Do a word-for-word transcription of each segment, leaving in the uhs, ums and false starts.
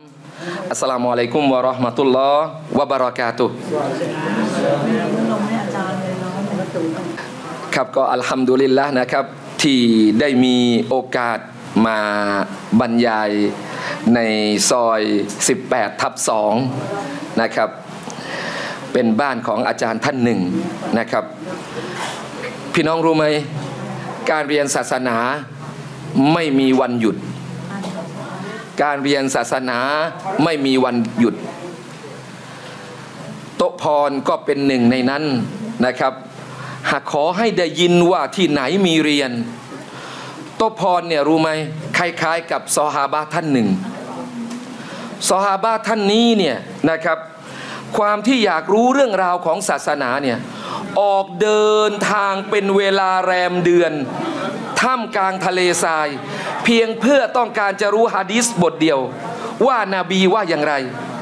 อัสสลามุอะลัยกุมวะเราะห์มะตุลลอฮ์วะบะเราะกาตุฮ์ครับก็อัลฮัมดุลิลละห์นะครับที่ได้มีโอกาสมาบรรยายในซอยสิบแปดทับสองนะครับเป็นบ้านของอาจารย์ท่านหนึ่งนะครับพี่น้องรู้ไหมการเรียนศาสนาไม่มีวันหยุดการเรียนศาสนาไม่มีวันหยุดโต๊ะพรก็เป็นหนึ่งในนั้นนะครับหากขอให้ได้ยินว่าที่ไหนมีเรียนโต๊ะพรเนี่ยรู้ไหมคล้ายๆกับซอฮาบะห์ท่านหนึ่งซอฮาบะห์ท่านนี้เนี่ยนะครับความที่อยากรู้เรื่องราวของศาสนาเนี่ยออกเดินทางเป็นเวลาแรมเดือนท่ามกลางทะเลทรายเพียงเพื่อต้องการจะรู้หะดีษบทเดียวว่านาบีว่าอย่างไร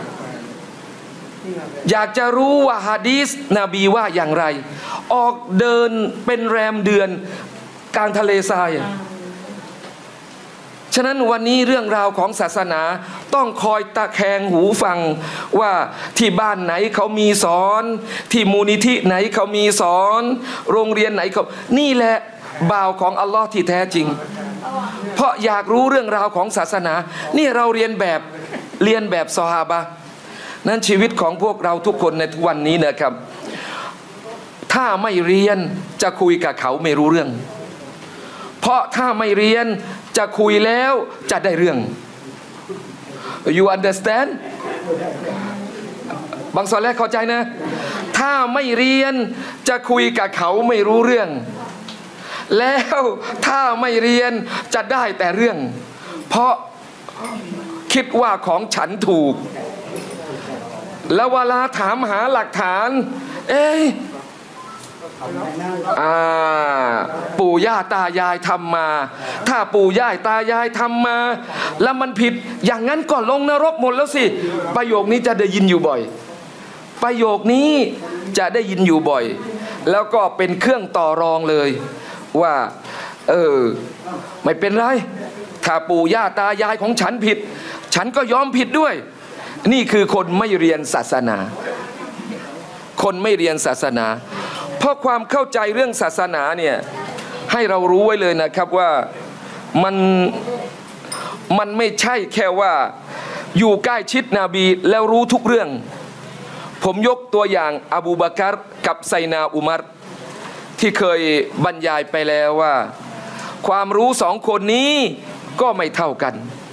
อยากจะรู้ว่าหะดีษนบีว่าอย่างไรออกเดินเป็นแรมเดือนกลางทะเลทรายฉะนั้นวันนี้เรื่องราวของศาสนาต้องคอยตะแคงหูฟังว่าที่บ้านไหนเขามีสอนที่มูลนิธิไหนเขามีสอนโรงเรียนไหนเขานี่แหละบ่าวของอัลลอฮ์ที่แท้จริงเพราะอยากรู้เรื่องราวของศาสนานี่เราเรียนแบบเรียนแบบซอฮาบะห์นั้นชีวิตของพวกเราทุกคนในทุกวันนี้นะครับถ้าไม่เรียนจะคุยกับเขาไม่รู้เรื่องเพราะถ้าไม่เรียนจะคุยแล้วจะได้เรื่อง you understand บางส่วนแรกเข้าใจนะถ้าไม่เรียนจะคุยกับเขาไม่รู้เรื่องแล้วถ้าไม่เรียนจะได้แต่เรื่องเพราะคิดว่าของฉันถูกแล้วเวลาถามหาหลักฐานเอ๊ะอ่าปู่ย่าตายายทำมาถ้าปู่ย่าตายายทำมาแล้วมันผิดอย่างนั้นก็ลงนรกหมดแล้วสิประโยคนี้จะได้ยินอยู่บ่อยประโยคนี้จะได้ยินอยู่บ่อยแล้วก็เป็นเครื่องต่อรองเลยว่าเออไม่เป็นไรถ้าปู่ย่าตายายของฉันผิดฉันก็ยอมผิดด้วยนี่คือคนไม่เรียนศาสนาคนไม่เรียนศาสนาเพราะความเข้าใจเรื่องศาสนาเนี่ยให้เรารู้ไว้เลยนะครับว่ามันมันไม่ใช่แค่ว่าอยู่ใกล้ชิดนบีแล้วรู้ทุกเรื่องผมยกตัวอย่างอบูบะกัรกับไซนาอุมัรที่เคยบรรยายไปแล้วว่าความรู้สองคนนี้ก็ไม่เท่ากัน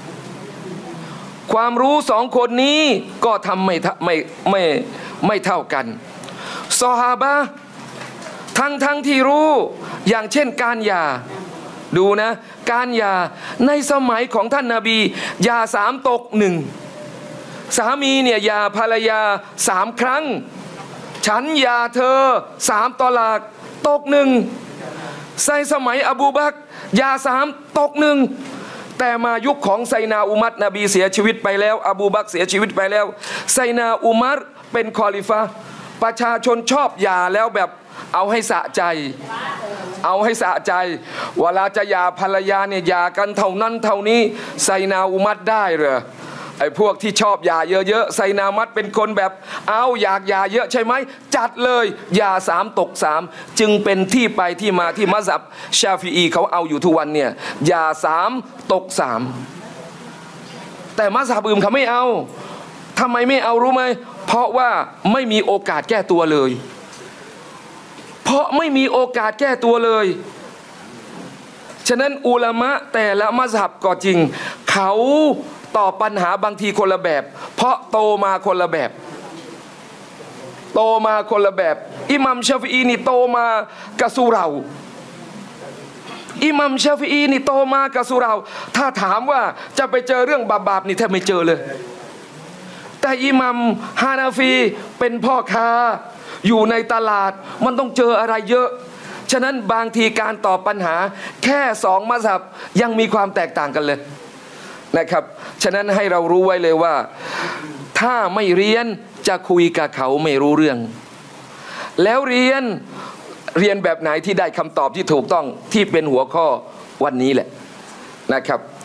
ความรู้สองคนนี้ก็ทำไม่ไม่ไม่ไม่เท่ากันซอฮาบะห์ทั้งทั้งที่รู้อย่างเช่นการหย่าดูนะการหย่าในสมัยของท่านนบีหย่าสามตกหนึ่งสามีเนี่ยหย่าภรรยาสามครั้งฉันหย่าเธอสามตอลากตกหนึ่งในสมัยอบูบักรหย่าสามตกหนึ่งแต่มายุคของไซนาอุมัรนบีเสียชีวิตไปแล้วอบูบักรเสียชีวิตไปแล้วไซนาอุมัรเป็นคอลิฟะห์ประชาชนชอบหย่าแล้วแบบเอาให้สะใจเอาให้สะใจเวลาจะหย่าภรรยาเนี่ยหย่ากันเท่านั้นเท่านี้ไซนาอุมัรได้เหรอไอ้พวกที่ชอบหย่าเยอะๆไซนามัดเป็นคนแบบเอาอยากหย่าเยอะใช่ไหมจัดเลยหย่าสามตกสามจึงเป็นที่ไปที่มาที่มัซฮับชาฟิอีเขาเอาอยู่ทุกวันเนี่ยหย่าสามตกสามแต่มัซฮับอื่นเขาไม่เอาทำไมไม่เอารู้ไหมเพราะว่าไม่มีโอกาสแก้ตัวเลยเพราะไม่มีโอกาสแก้ตัวเลยฉะนั้นอุลามะแต่ละมัซฮับก็จริงเขาตอบปัญหาบางทีคนละแบบเพราะโตมาคนละแบบโตมาคนละแบบอิหมัมชาฟิอีนี่โตมากับสุเราอิหมัมชาฟิอีนี่โตมากับสุเราถ้าถามว่าจะไปเจอเรื่องบาปๆนี่แทบไม่เจอเลยแต่อิหมัมฮานาฟีเป็นพ่อค้าอยู่ในตลาดมันต้องเจออะไรเยอะฉะนั้นบางทีการตอบปัญหาแค่สองมัซฮับยังมีความแตกต่างกันเลยนะครับฉะนั้นให้เรารู้ไว้เลยว่าถ้าไม่เรียนจะคุยกับเขาไม่รู้เรื่องแล้วเรียนเรียนแบบไหนที่ได้คำตอบที่ถูกต้องที่เป็นหัวข้อวันนี้แหละนะครับ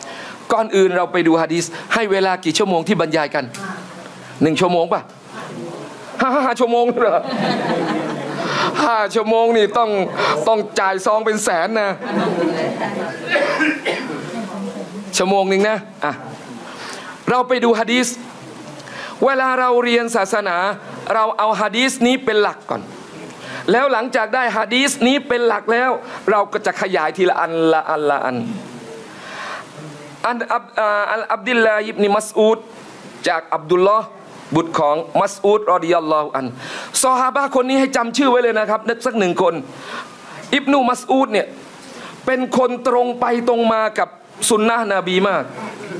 ก่อนอื่นเราไปดูหะดีษให้เวลากี่ชั่วโมงที่บรรยายกันหนึ่งชั่วโมงป่ะห้าห้าชั่วโมงเหรอห้าชั่วโมงนี่ต้องต้องจ่ายซองเป็นแสนนะชั่วโมงหนึ่งนะอ่ะเราไปดูหะดีษเวลาเราเรียนศาสนาเราเอาหะดีษนี้เป็นหลักก่อนแล้วหลังจากได้หะดีษนี้เป็นหลักแล้วเราก็จะขยายทีละอันละอันละอันอันอับอัลอับดุลลาฮิบนิมัสอูดจากอับดุลลอฮ์บุตรของมัสอูดรอฎิยัลลอฮุอันซอฮาบะห์คนนี้ให้จำชื่อไว้เลยนะครับนึกสักหนึ่งคนอิบนุมัสอูดเนี่ยเป็นคนตรงไปตรงมากับสุนนะห์นบีมาก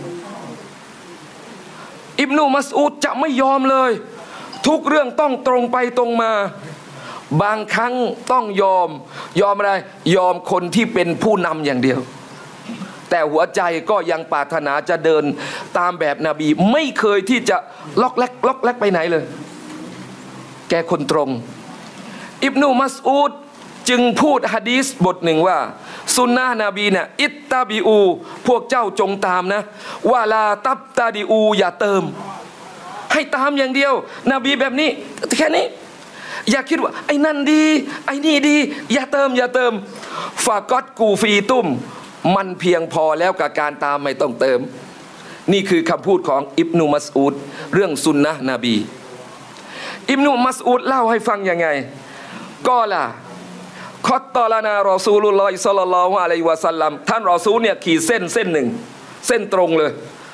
อิบนุมัสอูดจะไม่ยอมเลยทุกเรื่องต้องตรงไปตรงมาบางครั้งต้องยอมยอมอะไรยอมคนที่เป็นผู้นำอย่างเดียวแต่หัวใจก็ยังปรารถนาจะเดินตามแบบนบีไม่เคยที่จะล็อกแลกล็อกแลกไปไหนเลยแกคนตรงอิบนุมัสอูดจึงพูดหะดีษบทหนึ่งว่าสุนนะห์นบีเนี่ยอิตตาบิอูพวกเจ้าจงตามนะวะลาตับตาดิอูอย่าเติมให้ตามอย่างเดียวนบีแบบนี้แค่นี้อย่าคิดว่าไอ้นั่นดีไอ้นี่ดีอย่าเติมอย่าเติมฟากัดกูฟีตุ้มมันเพียงพอแล้วกับการตามไม่ต้องเติมนี่คือคำพูดของอิบนุมัสอูดเรื่องสุนนะห์นบีอิบนุมัสอูดเล่าให้ฟังยังไงก็ล่ะคอตตอลานารอซูลุลลอฮิศ็อลลัลลอฮุอะลัยฮิวะซัลลัมท่านรอซูลเนี่ยขีดเส้นเส้นหนึ่งเส้นตรงเลย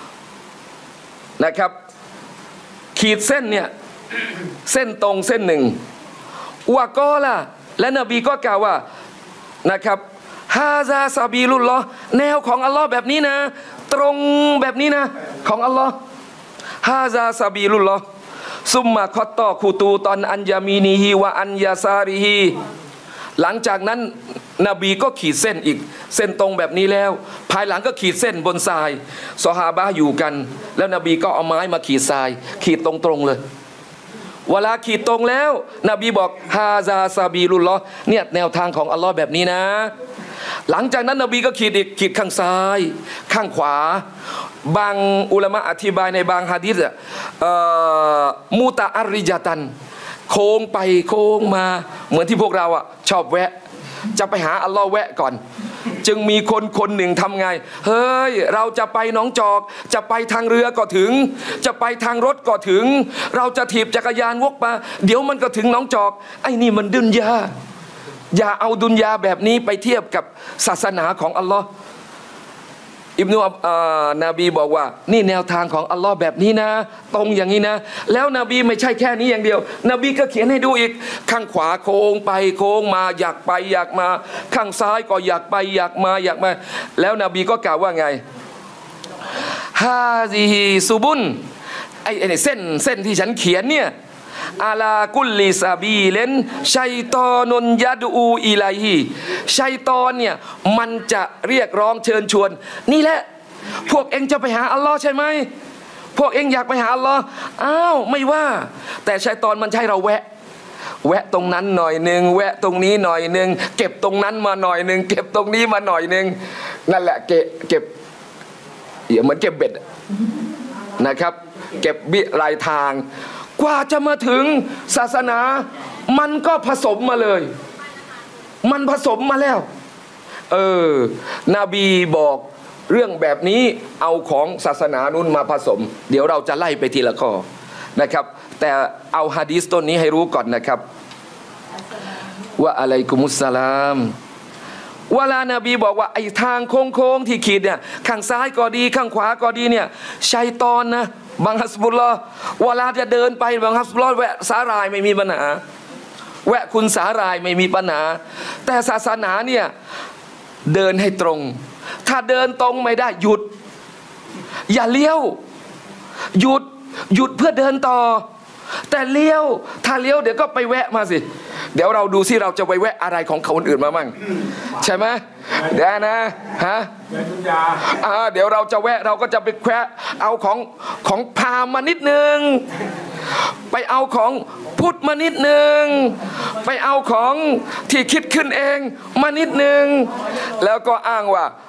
นะครับขีดเส้นเนี่ยเส้นตรงเส้นหนึ่งวะกอล่ะและนบีก็กล่าวว่านะครับฮาซาซาบีลุลลอฮ์แนวของอัลลอฮ์แบบนี้นะตรงแบบนี้นะของอัลลอฮ์ฮาซาซาบีลุลลอฮ์ซุมมาคอตตอคูตูตอนอันยามีนีฮีวะอันยาซาริฮีหลังจากนั้นนบีก็ขีดเส้นอีกเส้นตรงแบบนี้แล้วภายหลังก็ขีดเส้นบนทรายซอฮาบะห์อยู่กันแล้วนบีก็เอาไม้มาขีดทรายขีดตรงๆเลยเวลาขีดตรงแล้วนบีบอกฮาซาซาบีลุลลอฮ์เนี่ยแนวทางของอัลลอฮ์แบบนี้นะหลังจากนั้นนบีก็ขีดอีกขีดข้างซ้ายข้างขวาบางอุลามะอธิบายในบางหะดีษอ่ะมูตะอาริญะตันโค้งไปโค้งมาเหมือนที่พวกเราอ่ะชอบแวะจะไปหาอัลลอฮ์แวะก่อนจึงมีคนคนหนึ่งทำไงเฮ้ยเราจะไปหนองจอกจะไปทางเรือก็ถึงจะไปทางรถก็ถึงเราจะถีบจักรยานวกมาเดี๋ยวมันก็ถึงหนองจอกไอ้นี่มันดุนยาอย่าเอาดุนยาแบบนี้ไปเทียบกับศาสนาของอัลลอฮ์อิบนุนบีบอกว่านี่แนวทางของอัลลอฮ์แบบนี้นะตรงอย่างนี้นะแล้วนบีไม่ใช่แค่นี้อย่างเดียวนบีก็เขียนให้ดูอีกข้างขวาโค้งไปโค้งมาอยากไปอยากมาข้างซ้ายก็อยากไปอยากมาอยากมาแล้วนบีก็กล่าวว่าไงฮาซิฮิซุบุนไอ้ไอ้เส้นเส้นที่ฉันเขียนเนี่ยอาลากุลลิซาบีเลนชัยตอนุนยัดูอิไลฮีชัยตอนเนี่ยมันจะเรียกร้องเชิญชวนนี่แหละพวกเองจะไปหาอัลลอฮ์ใช่ไหมพวกเองอยากไปหาอัลลอฮ์อ้าวไม่ว่าแต่ชัยตอนมันใช้เราแวะแวะตรงนั้นหน่อยหนึ่งแวะตรงนี้หน่อยหนึ่งเก็บตรงนั้นมาหน่อยหนึ่งเก็บตรงนี้มาหน่อยหนึ่งนั่นแหละเก็บเก็บเหมือนเก็บเบ็ดนะครับเก็บบิรายทางกว่าจะมาถึงศาสนามันก็ผสมมาเลยมันผสมมาแล้วเออนบีบอกเรื่องแบบนี้เอาของศาสนานู้นมาผสมเดี๋ยวเราจะไล่ไปทีละข้อนะครับแต่เอาหะดีษต้นนี้ให้รู้ก่อนนะครับว่าอะลัยกุมุสสลามเวลานบีบอกว่าไอ้ทางโค้งๆที่ขีดเนี่ยข้างซ้ายก็ดีข้างขวาก็ดีเนี่ยชัยฏอนนะบางฮัสบุลลอฮ์เวลาจะเดินไปบางฮัสบุลลอฮ์แวะสาหร่ายไม่มีปัญหาแวะคุณสาหร่ายไม่มีปัญหาแต่ศาสนาเนี่ยเดินให้ตรงถ้าเดินตรงไม่ได้หยุดอย่าเลี้ยวหยุดหยุดเพื่อเดินต่อแต่เลี้ยวถ้าเลี้ยวเดี๋ยวก็ไปแวะมาสิเดี๋ยวเราดูสิเราจะไปแวะอะไรของคนอื่นมามั่งใช่ไหมเดี๋ยวนะฮะอ่าเดี๋ยวเราจะแวะเราก็จะไปแวะเอาของของพราหมณ์มานิดนึงไปเอาของพุทธมานิดนึงไปเอาของที่คิดขึ้นเองมานิดนึงแล้วก็อ้างว่า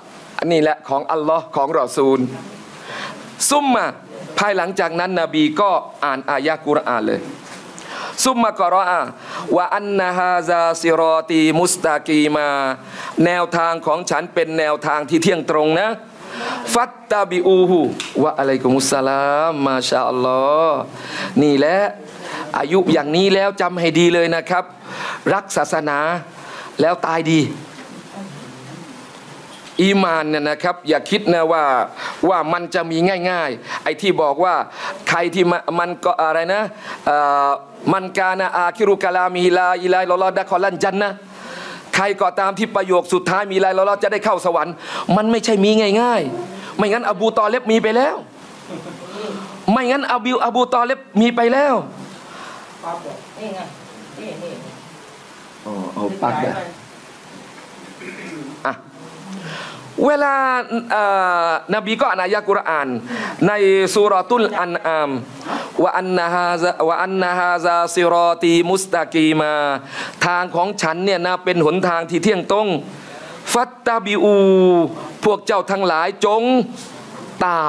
นี่แหละของอัลลอฮ์ของรอซูลซุมมาภายหลังจากนั้นนบีก็อ่านอายะกุรอานเลยซุมมากรออะวะอันนะฮาซาซิรอตีมุสตากีมาแนวทางของฉันเป็นแนวทางที่เที่ยงตรงนะฟัตตาบิอูฮูวะอะลัยกุมุสสลามมาชาอัลลอฮ์นี่แหละอายุอย่างนี้แล้วจำให้ดีเลยนะครับรักศาสนาแล้วตายดีอีมานเนี่ยนะครับอย่าคิดนะว่าว่ามันจะมีง่ายๆไอ้ที่บอกว่าใครที่มันก็อะไรนะมันกานะอาคิรุกะลามิลาอิลาอิลลอฮ์ดะคอลันจันนะใครก็ตามที่ประโยคสุดท้ายมีลาอิลลอฮ์จะได้เข้าสวรรค์มันไม่ใช่มีง่ายๆไม่งั้นอบูตอเลบมีไปแล้วไม่งั้นอบิวอบูตอเลบมีไปแล้วนี่ไงนี่นี่อ๋อเอาปักเลยอ่ะเวลานบีก็อ่านอายะกุรอานในซูเราะตุลอันอามวะอันนะฮาซาวะอันนะฮาซาซิรอตีมุสตากีมาทางของฉันเนี่ยนะเป็นหนทางที่เที่ยงตรงฟัตตาบิอูพวกเจ้าทั้งหลายจงตาม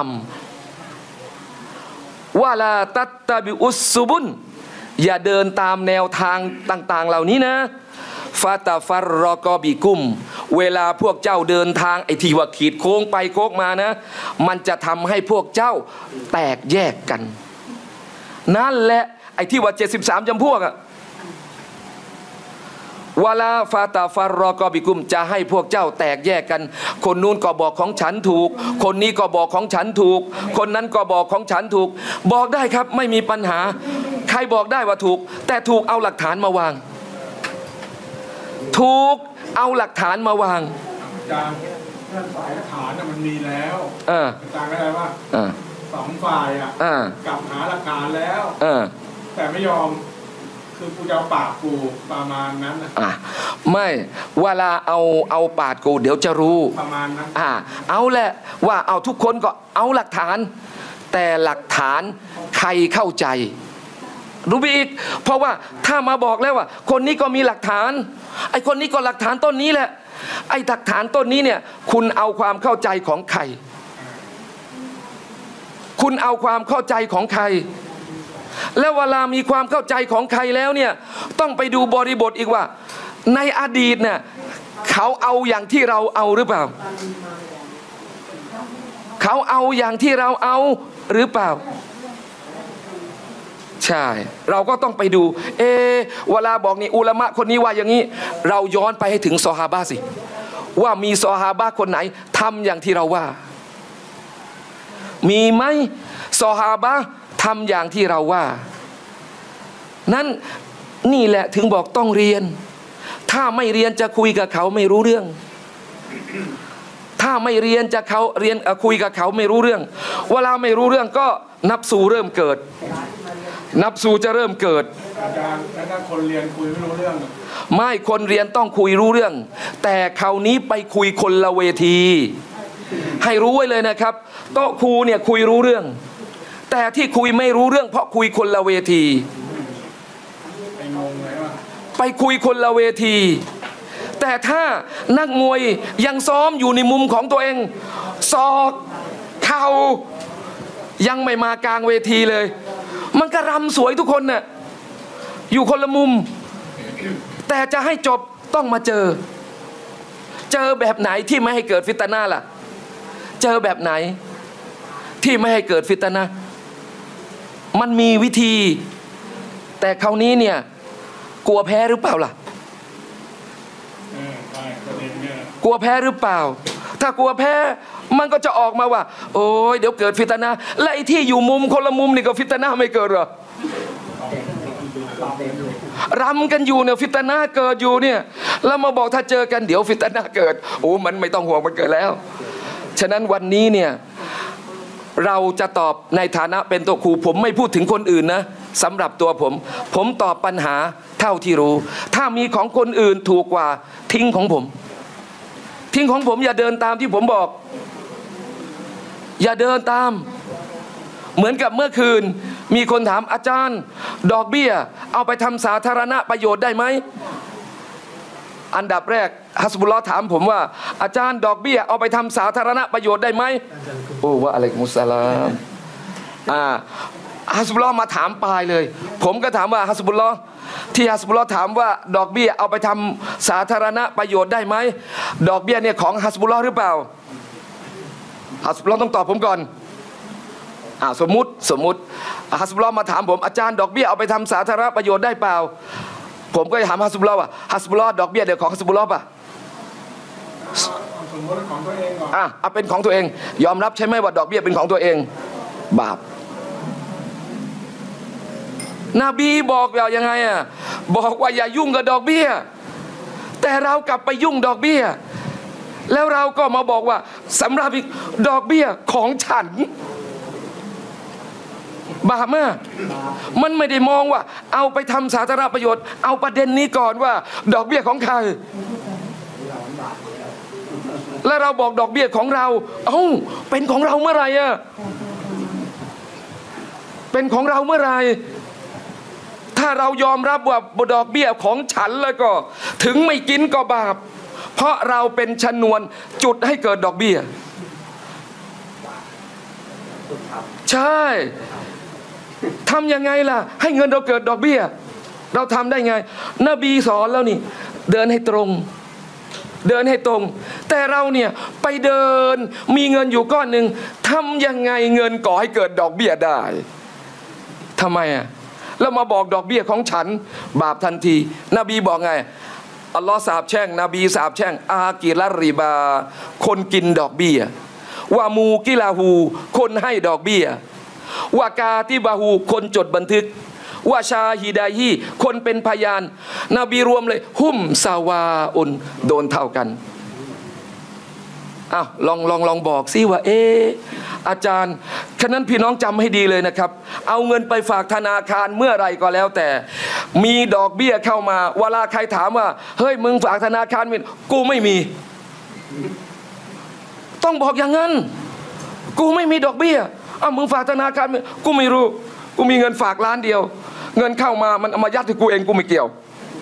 วะลาตัตตาบิอุสซุบุนอย่าเดินตามแนวทางต่างๆเหล่านี้นะฟาตาฟัรรอกอบิกุมเวลาพวกเจ้าเดินทางไอ้ที่ว่าขีดโค้งไปโค้งมานะมันจะทำให้พวกเจ้าแตกแยกกันนั่นแหละไอ้ที่ว่าเจ็ดสิบสามจำพวกอะวาลาฟาตาฟัรรอกอบิกุมจะให้พวกเจ้าแตกแยกกันคนนู้นก็บอกของฉันถูกคนนี้ก็บอกของฉันถูกคนนั้นก็บอกของฉันถูกบอกได้ครับไม่มีปัญหาใครบอกได้ว่าถูกแต่ถูกเอาหลักฐานมาวางถูกเอาหลักฐานมาวางจางเรื่องฝ่ายหลักฐานน่ะมันมีแล้วเออจางก็ได้ว่าสองฝ่ายอ่ะกลับหาหลักฐานแล้วแต่ไม่ยอมคือกูจะเอาปากกูประมาณนั้นนะอ่ะไม่เวลาเอาเอาปากกูเดี๋ยวจะรู้ประมาณนั้นอ่าเอาแหละว่าเอาทุกคนก็เอาหลักฐานแต่หลักฐานใครเข้าใจรู้ไปอีกเพราะว่าถ้ามาบอกแล้วว่าคนนี้ก็มีหลักฐานไอ้คนนี้ก็หลักฐานต้นนี้แหละไอ้หลักฐานต้นนี้เนี่ยคุณเอาความเข้าใจของใครคุณเอาความเข้าใจของใครแล้วเวลามีความเข้าใจของใครแล้วเนี่ยต้องไปดูบริบทอีกว่าในอดีตเนี่ยเขาเอาอย่างที่เราเอาหรือเปล่าเขาเอาอย่างที่เราเอาหรือเปล่าใช่เราก็ต้องไปดูเอเวลาบอกนี่อุลามะคนนี้ว่าอย่างนี้เราย้อนไปให้ถึงซอฮาบะห์สิว่ามีซอฮาบะห์คนไหนทำอย่างที่เราว่ามีไหมซอฮาบะห์ทำอย่างที่เราว่านั้นนี่แหละถึงบอกต้องเรียนถ้าไม่เรียนจะคุยกับเขาไม่รู้เรื่องถ้าไม่เรียนจะเขาเรียนคุยกับเขาไม่รู้เรื่องเวลาไม่รู้เรื่องก็นับสู่เริ่มเกิดนับสู่จะเริ่มเกิดอาจารย์แล้วถ้าคนเรียนคุยไม่รู้เรื่องไม่คนเรียนต้องคุยรู้เรื่องแต่คราวนี้ไปคุยคนละเวทีให้รู้ไว้เลยนะครับโต๊ะครูเนี่ยคุยรู้เรื่องแต่ที่คุยไม่รู้เรื่องเพราะคุยคนละเวทีไปคุยคนละเวทีแต่ถ้านักมวยยังซ้อมอยู่ในมุมของตัวเองศอกเข่ายังไม่มากลางเวทีเลยมันก็รำสวยทุกคนน่ะอยู่คนละมุมแต่จะให้จบต้องมาเจอเจอแบบไหนที่ไม่ให้เกิดฟิตนะห์ล่ะเจอแบบไหนที่ไม่ให้เกิดฟิตนะห์มันมีวิธีแต่คราวนี้เนี่ยกลัวแพ้หรือเปล่าล่ะกลัวแพ้หรือเปล่าถ้ากลัวแพ้มันก็จะออกมาว่าโอ้ยเดี๋ยวเกิดฟิตนะห์และไอ้ที่อยู่มุมคนละมุมนี่ก็ฟิตนะห์ไม่เกิดหรอรำกันอยู่เนี่ยฟิตนะห์เกิดอยู่เนี่ยแล้วมาบอกถ้าเจอกันเดี๋ยวฟิตนะห์เกิดโอ้มันไม่ต้องห่วงมันเกิดแล้วฉะนั้นวันนี้เนี่ยเราจะตอบในฐานะเป็นตัวครูผมไม่พูดถึงคนอื่นนะสำหรับตัวผมผมตอบปัญหาเท่าที่รู้ถ้ามีของคนอื่นถูกกว่าทิ้งของผมทิ้งของผมอย่าเดินตามที่ผมบอกอย่าเดินตามเหมือนกับเมื่อคืนมีคนถามอาจารย์ดอกเบี้ยเอาไปทำสาธารณประโยชน์ได้ไหมอันดับแรกฮัสบุลลอฮ์ถามผมว่าอาจารย์ดอกเบี้ยเอาไปทำสาธารณประโยชน์ได้ไหมโอ้ว่าอะไรกุมุสลามอ่าฮัสบุลลอฮ์มาถามปลายเลยผมก็ถามว่าฮัสบุลลอฮ์ที่ฮัสบุลลอฮ์ถามว่าดอกเบี้ยเอาไปทำสาธารณประโยชน์ได้ไหมดอกเบี้ยเนี่ยของฮัสบุลลอฮ์หรือเปล่าฮัสบุลลอฮ์ต้องตอบผมก่อนอ่าสมมุติสมมุติฮัสบุลลอฮ์มาถามผมอาจารย์ดอกเบี้ยเอาไปทำสาธารณประโยชน์ได้เปล่าผมก็จะถามฮัสบุลลอฮ์ว่าฮัสบุลลอฮ์ดอกเบี้ยเดี๋ยวของฮัสบุลลอฮ์ป่ะสมมติของตัวเองก่อนอ่ะเอาเป็นของตัวเองยอมรับใช่ไหมว่าดอกเบี้ยเป็นของตัวเองบาปนบีบอกว่ายังไงอ่ะบอกว่าอย่ายุ่งกับดอกเบี้ยแต่เรากลับไปยุ่งดอกเบี้ยแล้วเราก็มาบอกว่าสำหรับดอกเบี้ยของฉันบาปมากมันไม่ได้มองว่าเอาไปทำสาธารณประโยชน์เอาประเด็นนี้ก่อนว่าดอกเบี้ยของใครแล้วเราบอกดอกเบี้ยของเราเอ้าเป็นของเราเมื่อไหร่อ่ะเป็นของเราเมื่อไหร่ถ้าเรายอมรับว่าดอกเบี้ยของฉันแล้วก็ถึงไม่กินก็บาปเพราะเราเป็นชนวนจุดให้เกิดดอกเบี้ยใช่ทำยังไงล่ะให้เงินเราเกิดดอกเบี้ยเราทำได้ไงนบีสอนแล้วนี่เดินให้ตรงเดินให้ตรงแต่เราเนี่ยไปเดินมีเงินอยู่ก้อนหนึ่งทำยังไงเงินก่อให้เกิดดอกเบี้ยได้ทำไมอ่ะแล้วมาบอกดอกเบี้ยของฉันบาปทันทีนบีบอกไงอัลลอฮ์สาปแช่งนบีสาปแช่งอากิลริบาคนกินดอกเบี้ยว่ามูกิลาหูคนให้ดอกเบี้ยวากาติบาหูคนจดบันทึกว่าชาฮิดาฮีคนเป็นพยานนบีรวมเลยหุ่มซาวาอุนโดนเท่ากันอ้าวลองลองลองบอกซิว่าเอออาจารย์ฉะนั้นพี่น้องจำให้ดีเลยนะครับเอาเงินไปฝากธนาคารเมื่อไรก็แล้วแต่มีดอกเบี้ยเข้ามาเวลาใครถามว่าเฮ้ยมึงฝากธนาคารมิกูไม่มีต้องบอกอย่างนั้นกูไม่มีดอกเบี้ยอ้าวมึงฝากธนาคารกูไม่รู้กูมีเงินฝากล้านเดียวเงินเข้ามามันเอามายัดให้กูเองกูไม่เกี่ยว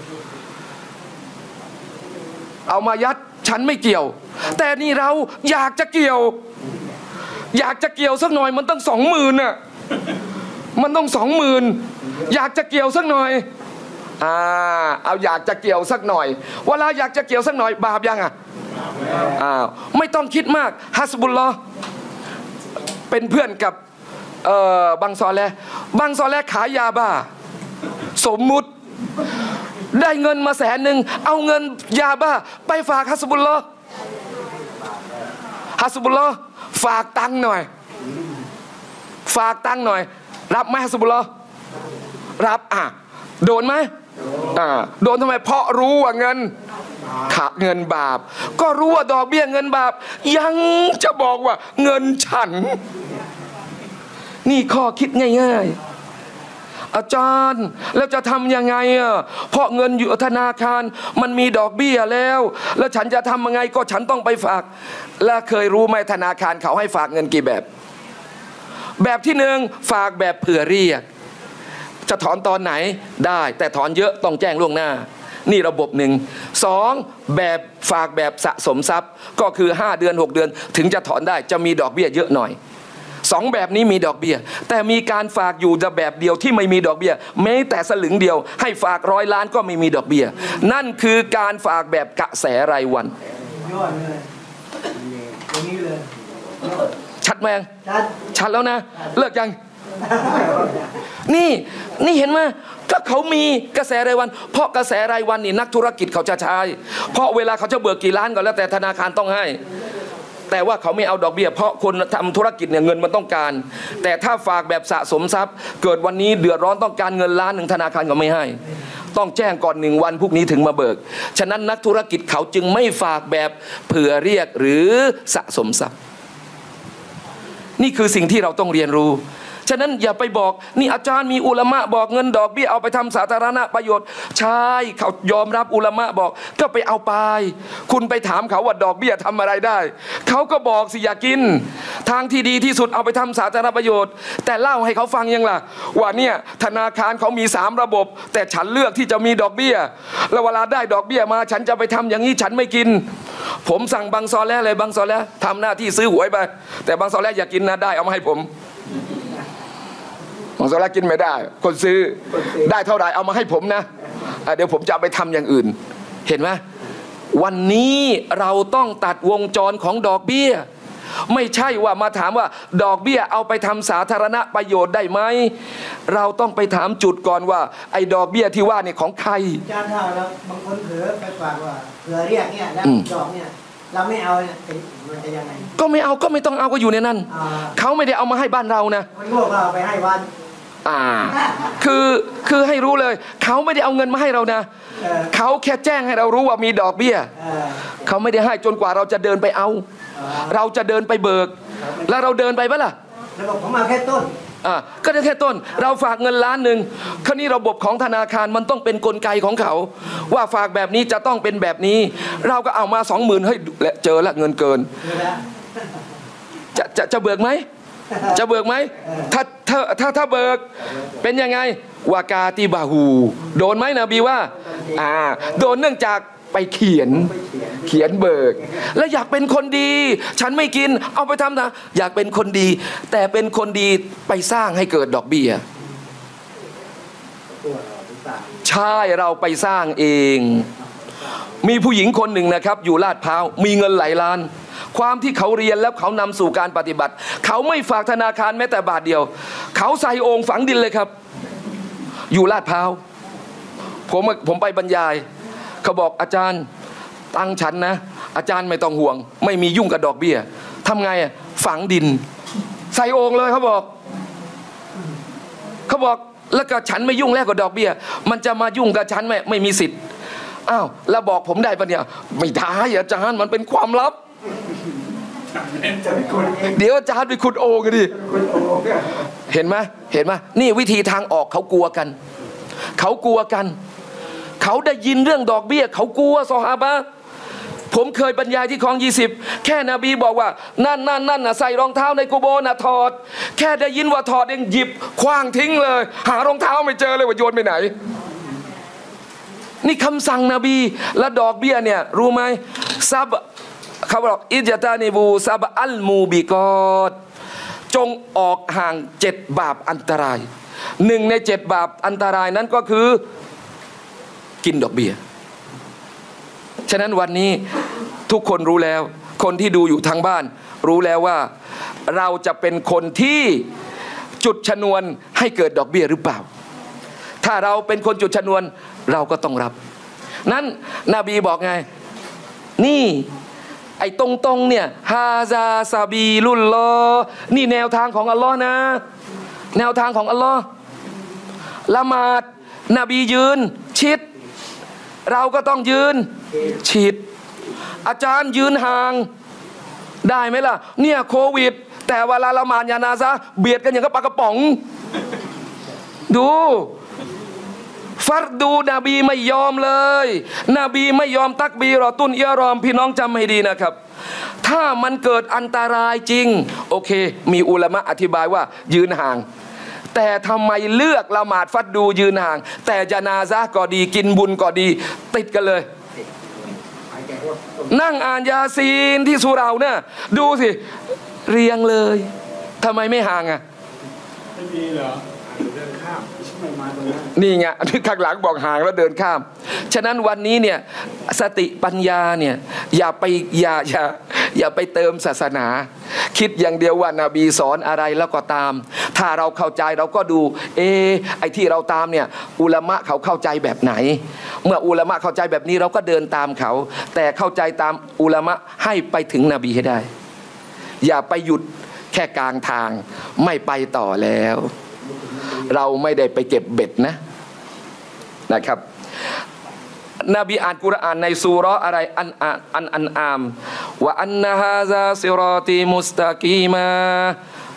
เอามายัดฉันไม่เกี่ยวแต่นี่เราอยากจะเกี่ยวอยากจะเกี่ยวสักหน่อยมันต้องสองหมื่นน่ะมันต้องสองหมื่นอยากจะเกี่ยวสักหน่อยอ่าเอาอยากจะเกี่ยวสักหน่อยเวลาอยากจะเกี่ยวสักหน่อยบาปยังอ่ะอ้าวไม่ต้องคิดมากฮัสบุลลอฮ์เป็นเพื่อนกับเอ่อบังซอแลบังซอแลขายยาบ้าสมมุติได้เงินมาแสนหนึ่งเอาเงินยาบ้าไปฝากฮัสบุลลอฮ์ฮัสบุลลอฮ์ฝากตังค์หน่อยฝากตังค์หน่อยรับไหมฮัสบุลลอฮ์รับอ่ะโดนไหมอ่าโดนทำไมเพราะรู้ว่าเงินขาดเงินบาปก็รู้ว่าดอกเบี้ยเงินบาปยังจะบอกว่าเงินฉันนี่ข้อคิดง่ายๆอาจารย์แล้วจะทำยังไงอ่ะเพราะเงินอยู่ธนาคารมันมีดอกเบี้ยแล้วแล้วฉันจะทำยังไงก็ฉันต้องไปฝากแล้วเคยรู้ไหมธนาคารเขาให้ฝากเงินกี่แบบแบบที่หนึ่งฝากแบบเผื่อเรียกจะถอนตอนไหนได้แต่ถอนเยอะต้องแจ้งล่วงหน้านี่ระบบหนึ่งสองแบบฝากแบบสะสมทรัพย์ก็คือห้าเดือนหกเดือนถึงจะถอนได้จะมีดอกเบี้ยเยอะหน่อยสองแบบนี้มีดอกเบี้ยแต่มีการฝากอยู่แต่แบบเดียวที่ไม่มีดอกเบี้ยแม้แต่สลึงเดียวให้ฝากร้อยล้านก็ไม่มีดอกเบี้ยนั่นคือการฝากแบบกระแสรายวันยอดเลยตรงนี้เลยชัดไหมชัดชัดแล้วนะเลิกยังนี่นี่เห็นไหมถ้าเขามีกระแสรายวันเพราะกระแสรายวันนี่นักธุรกิจเขาจะใช้เพราะเวลาเขาจะเบิกกี่ล้านก็แล้วแต่ธนาคารต้องให้แต่ว่าเขาไม่เอาดอกเบี้ยเพราะคนทำธุรกิจเนี่ยเงินมันต้องการแต่ถ้าฝากแบบสะสมทรัพย์เกิดวันนี้เดือดร้อนต้องการเงินล้านหนึ่งธนาคารก็ไม่ให้ต้องแจ้งก่อนหนึ่งวันพวกนี้ถึงมาเบิกฉะนั้นนักธุรกิจเขาจึงไม่ฝากแบบเผื่อเรียกหรือสะสมทรัพย์นี่คือสิ่งที่เราต้องเรียนรู้ฉะนั้นอย่าไปบอกนี่อาจารย์มีอุลามะบอกเงินดอกเบี้ยเอาไปทำสาธารณประโยชน์ใช่เขายอมรับอุลามะบอกก็ไปเอาไปคุณไปถามเขาว่าดอกเบี้ยทำอะไรได้เขาก็บอกสิอย่ากินทางที่ดีที่สุดเอาไปทำสาธารณประโยชน์แต่เล่าให้เขาฟังยังล่ะว่าเนี่ยธนาคารเขามีสามระบบแต่ฉันเลือกที่จะมีดอกเบี้ยแล้วเวลาได้ดอกเบี้ยมาฉันจะไปทำอย่างนี้ฉันไม่กินผมสั่งบางซอแล้วเลยบางซอแล้วทำหน้าที่ซื้อหวยไปแต่บางซอแล้วอย่ากินนะได้เอามาให้ผมบางซอแล้วกินไม่ได้คนซื้อได้เท่าไหร่เอามาให้ผมนะเดี๋ยวผมจะเอาไปทำอย่างอื่นเห็นไหมวันนี้เราต้องตัดวงจรของดอกเบี้ยไม่ใช่ว่ามาถามว่าดอกเบี้ยเอาไปทำสาธารณประโยชน์ได้ไหมเราต้องไปถามจุดก่อนว่าไอ้ดอกเบี้ยที่ว่านี่ของใครอาจารย์ถ้าเราบางคนเผลอไปฝากว่าเผื่อเรียกเนี่ยแล้วดอกเนี่ยเราไม่เอาเนี่ยมันจะยังไงก็ไม่เอาก็ไม่ต้องเอาก็อยู่ในนั้นเขาไม่ได้เอามาให้บ้านเรานะมันพวกเราไปให้วันอ่าคือคือให้รู้เลยเขาไม่ได้เอาเงินมาให้เรานะเขาแค่แจ้งให้เรารู้ว่ามีดอกเบี้ยเขาไม่ได้ให้จนกว่าเราจะเดินไปเอาเราจะเดินไปเบิกแล้วเราเดินไปปะล่ะแล้วบอกผมมาแค่ต้นอ่าก็ได้แค่ต้นเราฝากเงินล้านหนึ่งคราวนี้ระบบของธนาคารมันต้องเป็นกลไกของเขาว่าฝากแบบนี้จะต้องเป็นแบบนี้เราก็เอามาสองหมื่นเฮ้ยเจอละเงินเกินจะจะจะเบิกไหมจะเบิกไหมถ้าถ้าถ้าถ้าเบิกเป็นยังไงวากาติบาหูโดนไหมนบีว่าอ่าโดนเนื่องจากไปเขียนเขียนเบิกแล้วอยากเป็นคนดีฉันไม่กินเอาไปทำนะอยากเป็นคนดีแต่เป็นคนดีไปสร้างให้เกิดดอกเบี้ยใช่เราไปสร้างเองมีผู้หญิงคนหนึ่งนะครับอยู่ลาดพร้าวมีเงินหลายล้านความที่เขาเรียนแล้วเขานำสู่การปฏิบัติเขาไม่ฝากธนาคารแม้แต่บาทเดียวเขาใส่โอ่งฝังดินเลยครับอยู่ลาดพร้าวผมผมไปบรรยายเขาบอกอาจารย์ตังฉันนะอาจารย์ไม่ต้องห่วงไม่มียุ่งกับดอกเบี้ยทำไงอ่ะฝังดินใส่โอ่งเลยเขาบอกเขาบอกแล้วก็ฉันไม่ยุ่งแล้วกับดอกเบี้ยมันจะมายุ่งกับฉันไม่ไม่มีสิทธิ์อ้าวแล้วบอกผมได้ปะเนี่ยไม่ได้อาจารย์มันเป็นความลับเดี๋ยวอาจารย์ไปขุดโอ่งกันดิเห็นไหมเห็นไหมนี่วิธีทางออกเขากลัวกันเขากลัวกันเขาได้ยินเรื่องดอกเบี้ยเขากลัวซอฮาบะห์ผมเคยบรรยายที่คลองยี่สิบแค่นบีบอกว่านั่นนั่นนั่นน่ะใส่รองเท้าในกุโบน่ะถอดแค่ได้ยินว่าถอดเองหยิบคว้างทิ้งเลยหารองเท้าไม่เจอเลยว่าโยนไปไหนนี่คำสั่งนบีและดอกเบี้ยเนี่ยรู้ไหมซับเขาบอกอิจตานิบูซับอัลมูบิกอดจงออกห่างเจ็ดบาปอันตรายหนึ่งในเจ็ดบาปอันตรายนั้นก็คือกินดอกเบี้ยฉะนั้นวันนี้ทุกคนรู้แล้วคนที่ดูอยู่ทางบ้านรู้แล้วว่าเราจะเป็นคนที่จุดชนวนให้เกิดดอกเบี้ยหรือเปล่าถ้าเราเป็นคนจุดชนวนเราก็ต้องรับนั้นนบีบอกไงนี่ไอ้ตรงๆเนี่ยฮาซาซาบีลุลลอนี่แนวทางของอัลลอฮ์นะแนวทางของอัลลอฮ์ละหมาดนบียืนชิดเราก็ต้องยืนชิดอาจารย์ยืนห่างได้ไหมล่ะเนี่ยโควิดแต่เวลาละหมาดยานาซะเบียดกันอย่างกับปลากระป๋องดูฟัรดูนบีไม่ยอมเลยนบีไม่ยอมตักบีรอตุนเอียรอมพี่น้องจำให้ดีนะครับถ้ามันเกิดอันตรายจริงโอเคมีอุลามะอธิบายว่ายืนห่างแต่ทำไมเลือกละหมาดฟัดดูยืนห่างแต่ญะนาซะห์ก็ดีกินบุญก็ดีติดกันเลยนั่งอ่านยาซีนที่สุเราเนี่ยดูสิเรียงเลยทำไมไม่ห่างอ่ะไม่มีเหรอเดินข้ามไม่มาตรงนั้นนี่ไงข้างหลังบอกห่างแล้วเดินข้ามฉะนั้นวันนี้เนี่ยสติปัญญาเนี่ยอย่าไปอย่าอย่าอย่าไปเติมศาสนาคิดอย่างเดียวว่านาบีสอนอะไรแล้วก็ตามถ้าเราเข้าใจเราก็ดูเออไอ้ที่เราตามเนี่ยอุลามะเขาเข้าใจแบบไหนเมื่ออุลามะเข้าใจแบบนี้เราก็เดินตามเขาแต่เข้าใจตามอุลามะให้ไปถึงนบีให้ได้อย่าไปหยุดแค่กลางทางไม่ไปต่อแล้วเราไม่ได้ไปเก็บเบ็ดนะนะครับนบีอ่านกุรอานในซูเราะห์อะไรอันอันอันอันอามว่าอันนะฮาซาซิรอตีมุสตะกีมา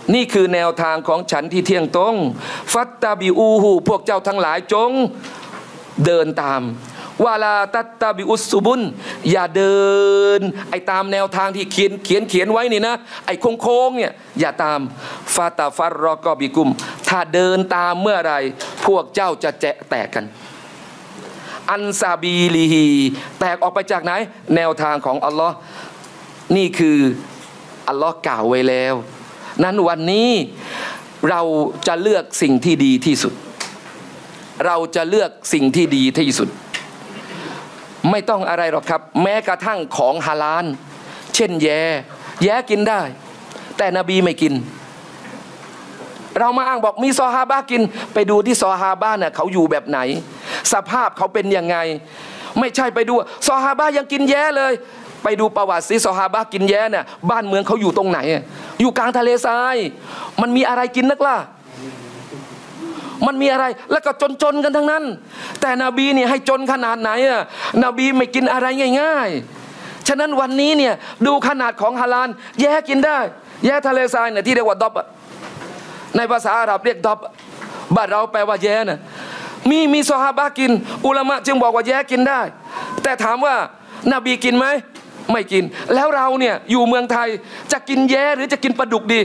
นี่คือแนวทางของฉันที่เที่ยงตรงฟัตตาบิอูฮูพวกเจ้าทั้งหลายจงเดินตามวาลาตัตตาบิอุสซุบุนอย่าเดินไอ้ตามแนวทางที่เขียนเขียนเขียนไว้นี่นะไอ้โค้งๆเนี่ยอย่าตามฟาตาฟัรรอกอบิกุมถ้าเดินตามเมื่อไรพวกเจ้าจะแจะแตกกันอันซาบีลีฮีแตกออกไปจากไหนแนวทางของอัลลอฮ์นี่คืออัลลอฮ์กล่าวไว้แล้วนั้นวันนี้เราจะเลือกสิ่งที่ดีที่สุดเราจะเลือกสิ่งที่ดีที่สุดไม่ต้องอะไรหรอกครับแม้กระทั่งของฮาลาลเช่นแย่แย่กินได้แต่นบีไม่กินเรามาอ้างบอกมีซอฮาบะกินไปดูที่ซอฮาบะเนี่ยเขาอยู่แบบไหนสภาพเขาเป็นยังไงไม่ใช่ไปดูซอฮาบะยังกินแย่เลยไปดูประวัติสิซอฮาบะกินแย่เนี่ยบ้านเมืองเขาอยู่ตรงไหนอยู่กลางทะเลทรายมันมีอะไรกินนักล่ะมันมีอะไรแล้วก็จนๆกันทั้งนั้นแต่นบีเนี่ยให้จนขนาดไหนอ่ะนบีไม่กินอะไรง่ายๆฉะนั้นวันนี้เนี่ยดูขนาดของฮาลาลแย่กินได้แย่ทะเลทรายเนี่ยที่เรียกว่าดอบในภาษาอาหรับเรียกดอบบ้านเราแปลว่าแย่น่ะมีมีซอฮาบะกินอุลามะจึงบอกว่าแย่กินได้แต่ถามว่านบีกินไหมไม่กินแล้วเราเนี่ยอยู่เมืองไทยจะกินแย่หรือจะกินปลาดุกดี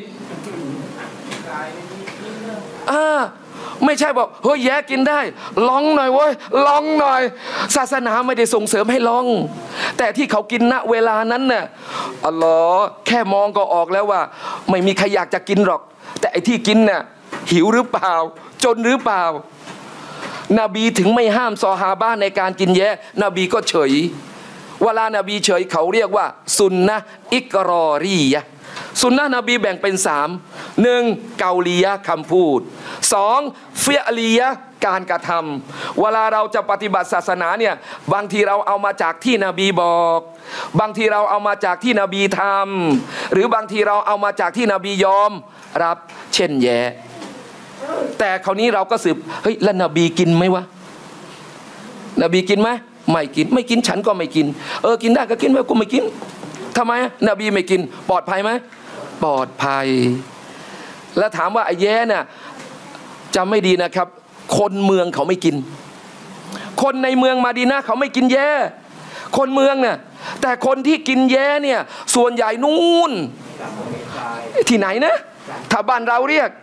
อ่าไม่ใช่บอกเฮ้ยแย่กินได้ลองหน่อยเว้ยลองหน่อยศาสนาไม่ได้ส่งเสริมให้ลองแต่ที่เขากินณเวลานั้นน่ะอัลลอฮ์แค่มองก็ออกแล้วว่าไม่มีใครอยากจะกินหรอกแต่ไอ้ที่กินน่ะหิวหรือเปล่าจนหรือเปล่านบีถึงไม่ห้ามซอฮาบะในการกินแย่นบีก็เฉยเวลานบีเฉยเขาเรียกว่าซุนนะอิกรอรียะซุนนะนบีแบ่งเป็นสามหนึ่งเกาลียะคำพูดสองเฟียลียะการกระทำเวลาเราจะปฏิบัติศาสนาเนี่ยบางทีเราเอามาจากที่นบีบอกบางทีเราเอามาจากที่นบีทำหรือบางทีเราเอามาจากที่นบียอมรับเช่นแย่แต่คราวนี้เราก็สืบเฮ้ยแล้วนบีกินไหมวะนบีกินไหมไม่กินไม่กินฉันก็ไม่กินเออกินได้ก็กินไม่กูไม่กินทำไมนบีไม่กินปลอดภัยไหมปลอดภัยแล้วถามว่าไอ้แย่เนี่ยจำไม่ดีนะครับคนเมืองเขาไม่กินคนในเมืองมาดีนะเขาไม่กินแย่คนเมืองเนี่ยแต่คนที่กินแย่เนี่ยส่วนใหญ่นู่นที่ไหนนะถ้าบ้านเราเรียก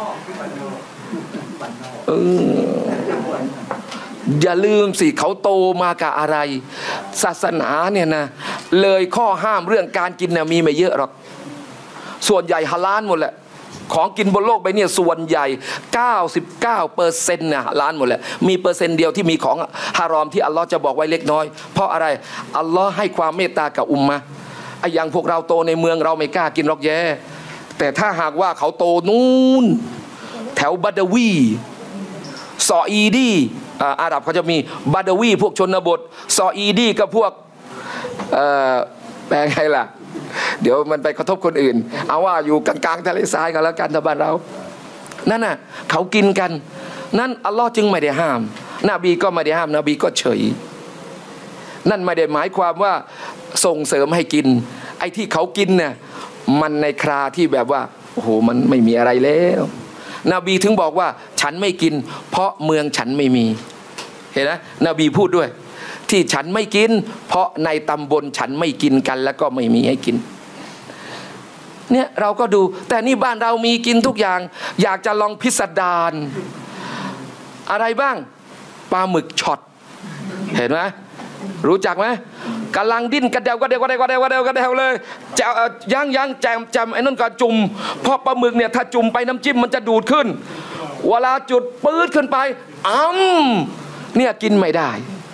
เอออย่าลืมสิเขาโตมากับอะไรศาสนาเนี่ยนะเลยข้อห้ามเรื่องการกินเนี่ยมีไม่เยอะหรอกส่วนใหญ่ฮาลาลหมดแหละของกินบนโลกใบนี้ส่วนใหญ่ เก้าสิบเก้าเปอร์เซ็นต์ เนี่ยฮาลาลหมดแหละมีเปอร์เซ็นต์เดียวที่มีของฮารอมที่อัลลอฮ์จะบอกไว้เล็กน้อยเพราะอะไรอัลลอฮ์ให้ความเมตตากับอุมมะไอ้อย่างพวกเราโตในเมืองเราไม่กล้ากินหรอกแย่แต่ถ้าหากว่าเขาโตนู่นแถวบัดวีซออีดีอาหรับเขาจะมีบาดาวีพวกชนบทซออีดีกับพวกแปลงไงล่ะเดี๋ยวมันไปกระทบคนอื่นเอาว่าอยู่กลางๆทะเลทรายกันแล้วกันทบ้านเรานั่นน่ะเขากินกันนั่นอัลลอฮ์จึงไม่ได้ห้ามนบีก็ไม่ได้ห้ามนบีก็เฉยนั่นไม่ได้หมายความว่าส่งเสริมให้กินไอ้ที่เขากินเนี่ยมันในคราที่แบบว่าโอ้โหมันไม่มีอะไรแล้วนบีถึงบอกว่าฉันไม่กินเพราะเมืองฉันไม่มีเห็นไหมนบีพูดด้วยที่ฉันไม่กินเพราะในตำบลฉันไม่กินกันแล้วก็ไม่มีให้กินเนี่ยเราก็ดูแต่นี่บ้านเรามีกินทุกอย่างอยากจะลองพิสดารอะไรบ้างปลาหมึกช็อตเห็นไหมรู้จักไหมกำลังดิ้นกระเดวกระเดวกระเดวกระเดวกระเดวกระเดวเลยจะย่างย่างแจมแจมไอ้นั่นก็จุ่มเพราะปลาหมึกเนี่ยถ้าจุ่มไปน้ำจิ้มมันจะดูดขึ้นเวลาจุดปื๊ดขึ้นไปอ้ำเนี่ยกินไม่ได้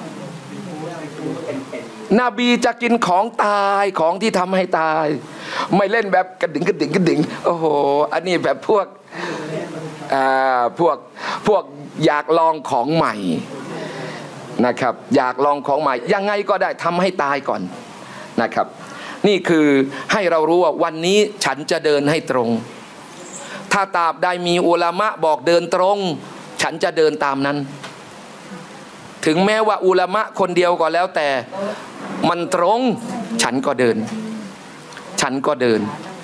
นบีจะกินของตายของที่ทำให้ตายไม่เล่นแบบกระดิ่งกระดิ่งกระดิ่งโอ้โหอันนี้แบบพวกอ่าพวกพวกอยากลองของใหม่นะครับอยากลองของใหม่ยังไงก็ได้ทำให้ตายก่อนนะครับนี่คือให้เรารู้ว่าวันนี้ฉันจะเดินให้ตรงถ้าตราบใดมีอุลามะบอกเดินตรงฉันจะเดินตามนั้นถึงแม้ว่าอุลามะคนเดียวก็แล้วแต่มันตรงฉันก็เดินฉันก็เดิน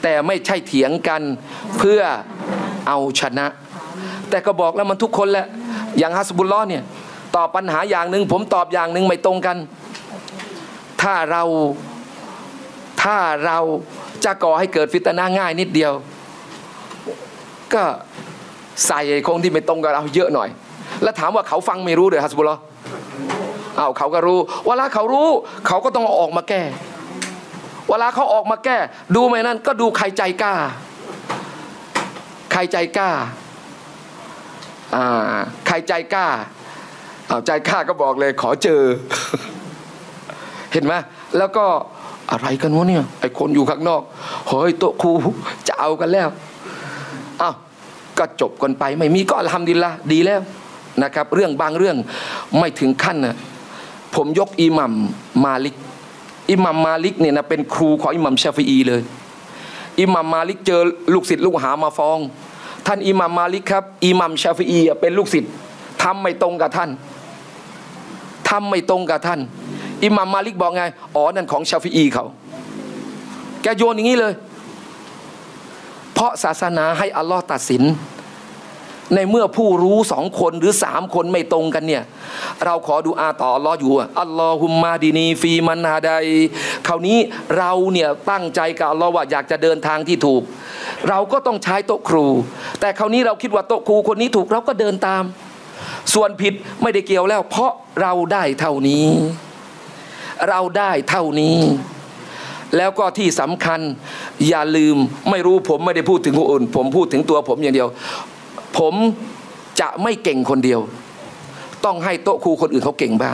แต่ไม่ใช่เถียงกันเพื่อเอาชนะแต่ก็บอกแล้วมันทุกคนแหละอย่างฮัสบุลลอฮ์เนี่ยตอบปัญหาอย่างหนึ่งผมตอบอย่างหนึ่งไม่ตรงกันถ้าเราถ้าเราจะก่อให้เกิดฟิตนะห์ง่ายนิดเดียวก็ใส่คนที่ไม่ตรงกับเราเยอะหน่อยแล้วถามว่าเขาฟังไม่รู้เลยฮัสบุลลอฮ์เอาเขาก็รู้เวลาเขารู้เขาก็ต้องออกมาแก้เวลาเขาออกมาแก้ดูไหมนั่นก็ดูใครใจกล้าใครใจกล้าอ่าใครใจกล้าเอาใจกล้าก็บอกเลยขอเจอ เห็นไหมแล้วก็อะไรกันวะเนี่ยไอคนอยู่ข้างนอกเฮ้ยโต๊ะครูจะเอากันแล้วอ้าวก็จบกันไปไม่มีก็อัลฮัมดุลิลละห์ดีแล้วนะครับเรื่องบางเรื่องไม่ถึงขั้นนะผมยกอิหมัมมาลิกอิหมัมมาลิกเนี่ยนะเป็นครูของอิหมัมชาฟิอีเลยอิหมัมมาลิกเจอลูกศิษย์ลูกหามาฟ้องท่านอิหมัมมาลิกครับอิหมัมชาฟิอีเป็นลูกศิษย์ทำไม่ตรงกับท่านทำไม่ตรงกับท่านอิหมัมมาลิกบอกไงอ๋อนั่นของชาฟิอีเขาแกโยนอย่างนี้เลยเพราะศาสนาให้อัลลอฮ์ตัดสินในเมื่อผู้รู้สองคนหรือสามคนไม่ตรงกันเนี่ยเราขอดุอาต่ออัลลอฮ์อยู่อัลลอฮุมมาดีนีฟีมันฮาไดคราวนี้เราเนี่ยตั้งใจกับอัลลอฮ์ว่าอยากจะเดินทางที่ถูกเราก็ต้องใช้โต๊ะครูแต่คราวนี้เราคิดว่าโต๊ะครูคนนี้ถูกเราก็เดินตามส่วนผิดไม่ได้เกี่ยวแล้วเพราะเราได้เท่านี้เราได้เท่านี้แล้วก็ที่สำคัญอย่าลืมไม่รู้ผมไม่ได้พูดถึงคนอื่นผมพูดถึงตัวผมอย่างเดียวผมจะไม่เก่งคนเดียวต้องให้โต๊ะครูคนอื่นเขาเก่งบ้าง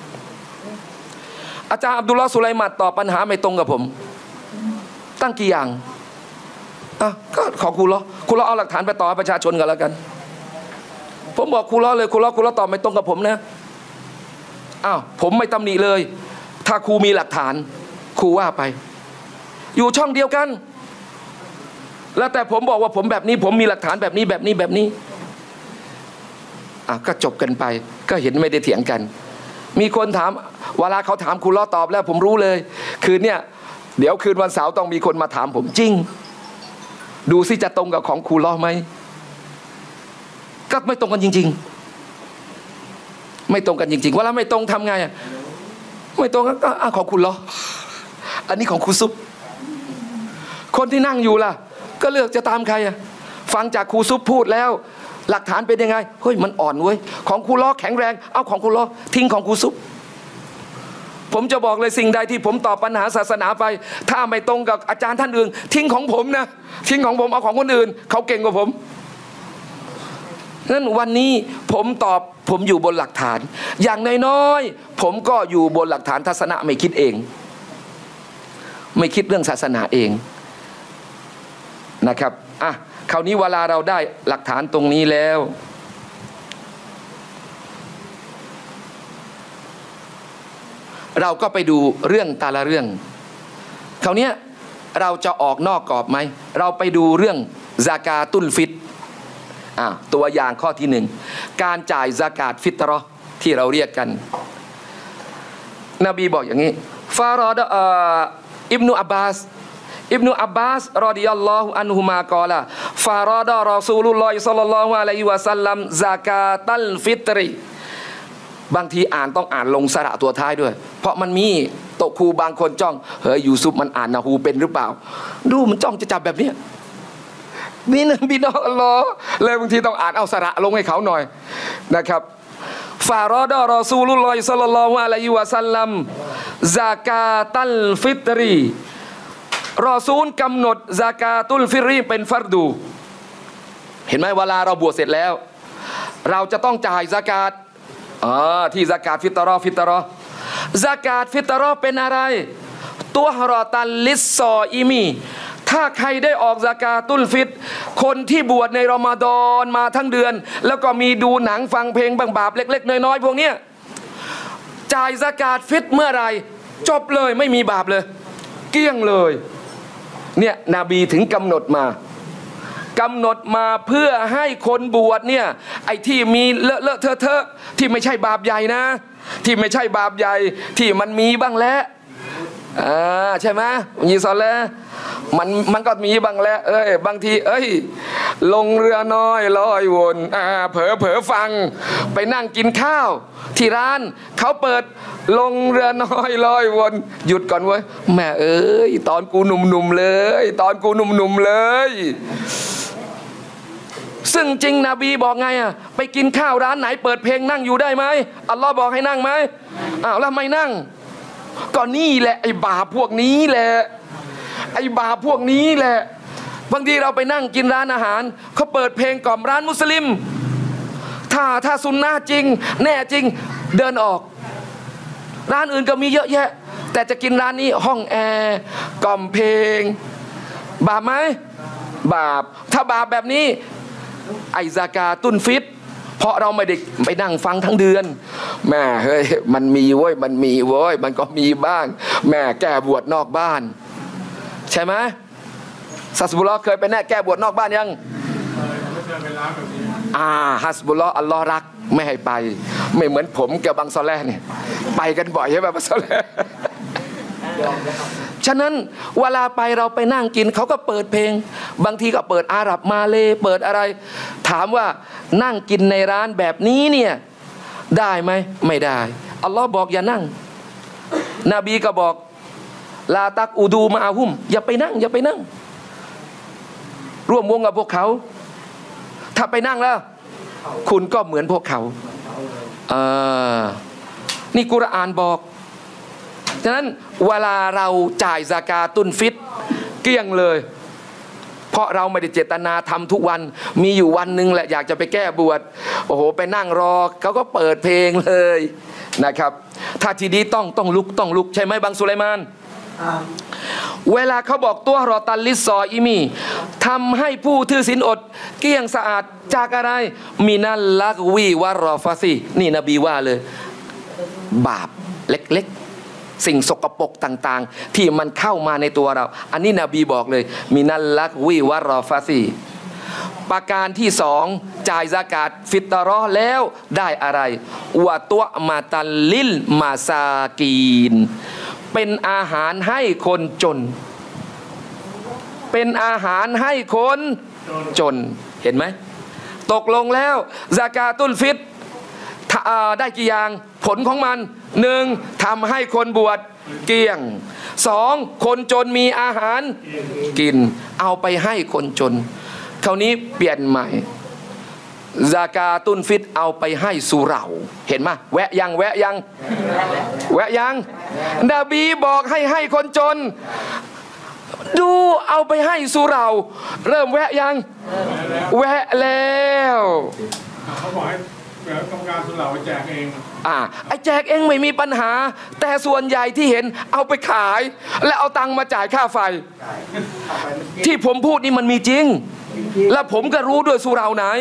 อาจารย์อับดุลลอฮ์สุไลมัดตอบปัญหาไม่ตรงกับผมตั้งกี่อย่างอ่ะก็ขอครูล้อครูล้อเอาหลักฐานไปต่อให้ประชาชนกันแล้วกันผมบอกครูล้อเลยครูล้อครูล้อตอบไม่ตรงกับผมนะอ้าวผมไม่ตำหนิเลยถ้าครูมีหลักฐานครูว่าไปอยู่ช่องเดียวกันแล้วแต่ผมบอกว่าผมแบบนี้ผมมีหลักฐานแบบนี้แบบนี้แบบนี้อ่ะก็จบกันไปก็เห็นไม่ได้เถียงกันมีคนถามเวลาเขาถามครูล้อตอบแล้วผมรู้เลยคืนเนี่ยเดี๋ยวคืนวันเสาร์ต้องมีคนมาถามผมจริงดูสิจะตรงกับของครูล้อไหมก็ไม่ตรงกันจริงๆไม่ตรงกันจริงๆเวลาไม่ตรงทำไงอ่ะไม่ตรงก็อ่ะของคุณล้ออันนี้ของครูซุปคนที่นั่งอยู่ล่ะก็เลือกจะตามใครอ่ะฟังจากครูซุปพูดแล้วหลักฐานเป็นยังไงเฮ้ยมันอ่อนเว้ยของครูล้อแข็งแรงเอาของครูล้อทิ้งของครูซุปผมจะบอกเลยสิ่งใดที่ผมตอบปัญหาศาสนาไปถ้าไม่ตรงกับอาจารย์ท่านอื่นทิ้งของผมนะทิ้งของผมเอาของคนอื่นเขาเก่งกว่าผมนั้นวันนี้ผมตอบผมอยู่บนหลักฐานอย่างน้อยๆผมก็อยู่บนหลักฐานทัศนะไม่คิดเองไม่คิดเรื่องศาสนาเองนะครับอ่ะคราวนี้เวลาเราได้หลักฐานตรงนี้แล้วเราก็ไปดูเรื่องแต่ละเรื่องคราวนี้เราจะออกนอกกรอบไหมเราไปดูเรื่องซากาตุลฟิตอ่ะตัวอย่างข้อที่หนึ่งการจ่ายซากาตฟิตเราะห์ที่เราเรียกกันนบีบอกอย่างนี้ฟารอดเอ่ออิบนุอับบาสอิบนุอับบาสรอฎิยัลลอฮุอันฮุมากอละฟารอดะรอซูลุลลอฮิศ็อลลัลลอฮุอะลัยฮิวะซัลลัมซากาตัลฟิตรีบางทีอ่านต้องอ่านลงสระตัวท้ายด้วยเพราะมันมีโตครูบางคนจ้องเฮ้ยยูซุปมันอ่านนะฮูเป็นหรือเปล่าดูมันจ้องจะจับแบบนี้มีนบีน้องอัลลอฮ์เลยบางทีต้องอ่านเอาสระลงให้เขาหน่อยนะครับฟารอดะรอซูลุลลอฮิศ็อลลัลลอฮุอะลัยฮิวะซัลลัมซากาตัลฟิตรีรอซูลกำหนดซากาตุลฟิตรีเป็นฟัรดูเห็นไหมเวลาเราบวชเสร็จแล้วเราจะต้องจ่ายซากาตอ๋อที่ซากาตฟิตรอฟิตรอซากาตฟิตรอเป็นอะไรตัวฮรอตัลลิสซออิมีถ้าใครได้ออกซากาตุลฟิตคนที่บวชในรอมฎอนมาทั้งเดือนแล้วก็มีดูหนังฟังเพลงบางบาปเล็กๆน้อยๆพวกเนี้ยจ่ายซากาตฟิตเมื่อไรจบเลยไม่มีบาปเลยเกลี้ยงเลยเนี่ยนบีถึงกำหนดมากำหนดมาเพื่อให้คนบวชเนี่ยไอ้ที่มีเลอะเลอะเทอะเทอะที่ไม่ใช่บาปใหญ่นะที่ไม่ใช่บาปใหญ่ที่มันมีบ้างแล้วอ่าใช่ไหมยีซอลแล้วมันมันก็มีบางแล้วเอ้ยบางทีเอ้ยลงเรือน้อยลอยวนอ่าเผลอเผลอฟังไปนั่งกินข้าวที่ร้านเขาเปิดลงเรือน้อยลอยวนหยุดก่อนเว้ยแม่เอ้ยตอนกูหนุ่มๆเลยตอนกูหนุ่มๆเลยซึ่งจริงนบีบอกไงอ่ะไปกินข้าวร้านไหนเปิดเพลงนั่งอยู่ได้ไหมอัลลอฮ์บอกให้นั่งไหมอ้าวแล้วไม่นั่งก็นี่แหละไอ้บาปพวกนี้แหละไอ้บาปพวกนี้แหละบางทีเราไปนั่งกินร้านอาหารเขาเปิดเพลงกล่อมร้านมุสลิมถ้าถ้าซุนนะห์จริงแน่จริงเดินออกร้านอื่นก็มีเยอะแยะแต่จะกินร้านนี้ห้องแอร์กล่อมเพลงบาปไหมบาปถ้าบาปแบบนี้ไอซากาตุนฟิตเพราะเราไม่ได้ไปนั่งฟังทั้งเดือนแม่เฮ้ยมันมีเว้ยมันมีเว้ยมันก็มีบ้างแม่แก้บวชนอกบ้านใช่ไหมซัสบุลลอฮ์เคยไปแน่แก้บวชนอกบ้านยังอ่าฮัสบุลลอฮ์อัลลอฮ์รักไม่ให้ไปไม่เหมือนผมกับบางซอแลเนี่ยไปกันบ่อยใช่ไหมบางซอแลฉะนั้นเวลาไปเราไปนั่งกินเขาก็เปิดเพลงบางทีก็เปิดอาหรับมาเลเปิดอะไรถามว่านั่งกินในร้านแบบนี้เนี่ยได้ไหมไม่ได้อัลลอฮ์บอกอย่านั่งนบีก็บอกลาตักอูดูมาอาหุมอย่าไปนั่งอย่าไปนั่งร่วมวงกับพวกเขาถ้าไปนั่งแล้วคุณก็เหมือนพวกเขาเออนี่กุรอานบอกฉะนั้นเวลาเราจ่ายซากาตุนฟิตเกลี้ยงเลยเพราะเราไม่ได้เจตนาทำทุกวันมีอยู่วันหนึ่งแหละอยากจะไปแก้บวชโอ้โหไปนั่งรอเขาก็เปิดเพลงเลยนะครับถ้าทีนี้ต้องต้องลุกต้องลุกใช่ไหมบางสุไลมานเวลาเขาบอกตัวรอตัลลิซออิมีทำให้ผู้ถือศีลอดเกลี้ยงสะอาดจากอะไรมินัลลักวีวะรอฟาซีนี่นบีว่าเลยบาปเล็กๆสิ่งสกปรกต่างๆที่มันเข้ามาในตัวเราอันนี้นบีบอกเลยมินัลลักวีวะรอฟาซีประการที่สองจ่ายซากาตฟิตรอแล้วได้อะไรวะตัวมาตัลลิลมาซากีนเป็นอาหารให้คนจนเป็นอาหารให้คนจนเห็นไหมตกลงแล้วซากาตุลฟิตได้กี่อย่างผลของมันหนึ่งทำให้คนบวชเกลี้ยงสองคนจนมีอาหารกินเอาไปให้คนจนคราวนี้เปลี่ยนใหม่ซากาตุนฟิตเอาไปให้สุเหร่าเห็นไหมแวะยังแวะยังแวะยังนบีบอกให้ให้คนจนดูเอาไปให้สุเหร่าเริ่มแวะยังแวะแล้วเขาบอกให้กรรมการสุเหร่าแจกเองอ่าไอ้แจกเองไม่มีปัญหาแต่ส่วนใหญ่ที่เห็นเอาไปขายแล้วเอาตังค์มาจ่ายค่าไฟที่ผมพูดนี่มันมีจริงและผมก็รู้ด้วยสุเหร่าไหน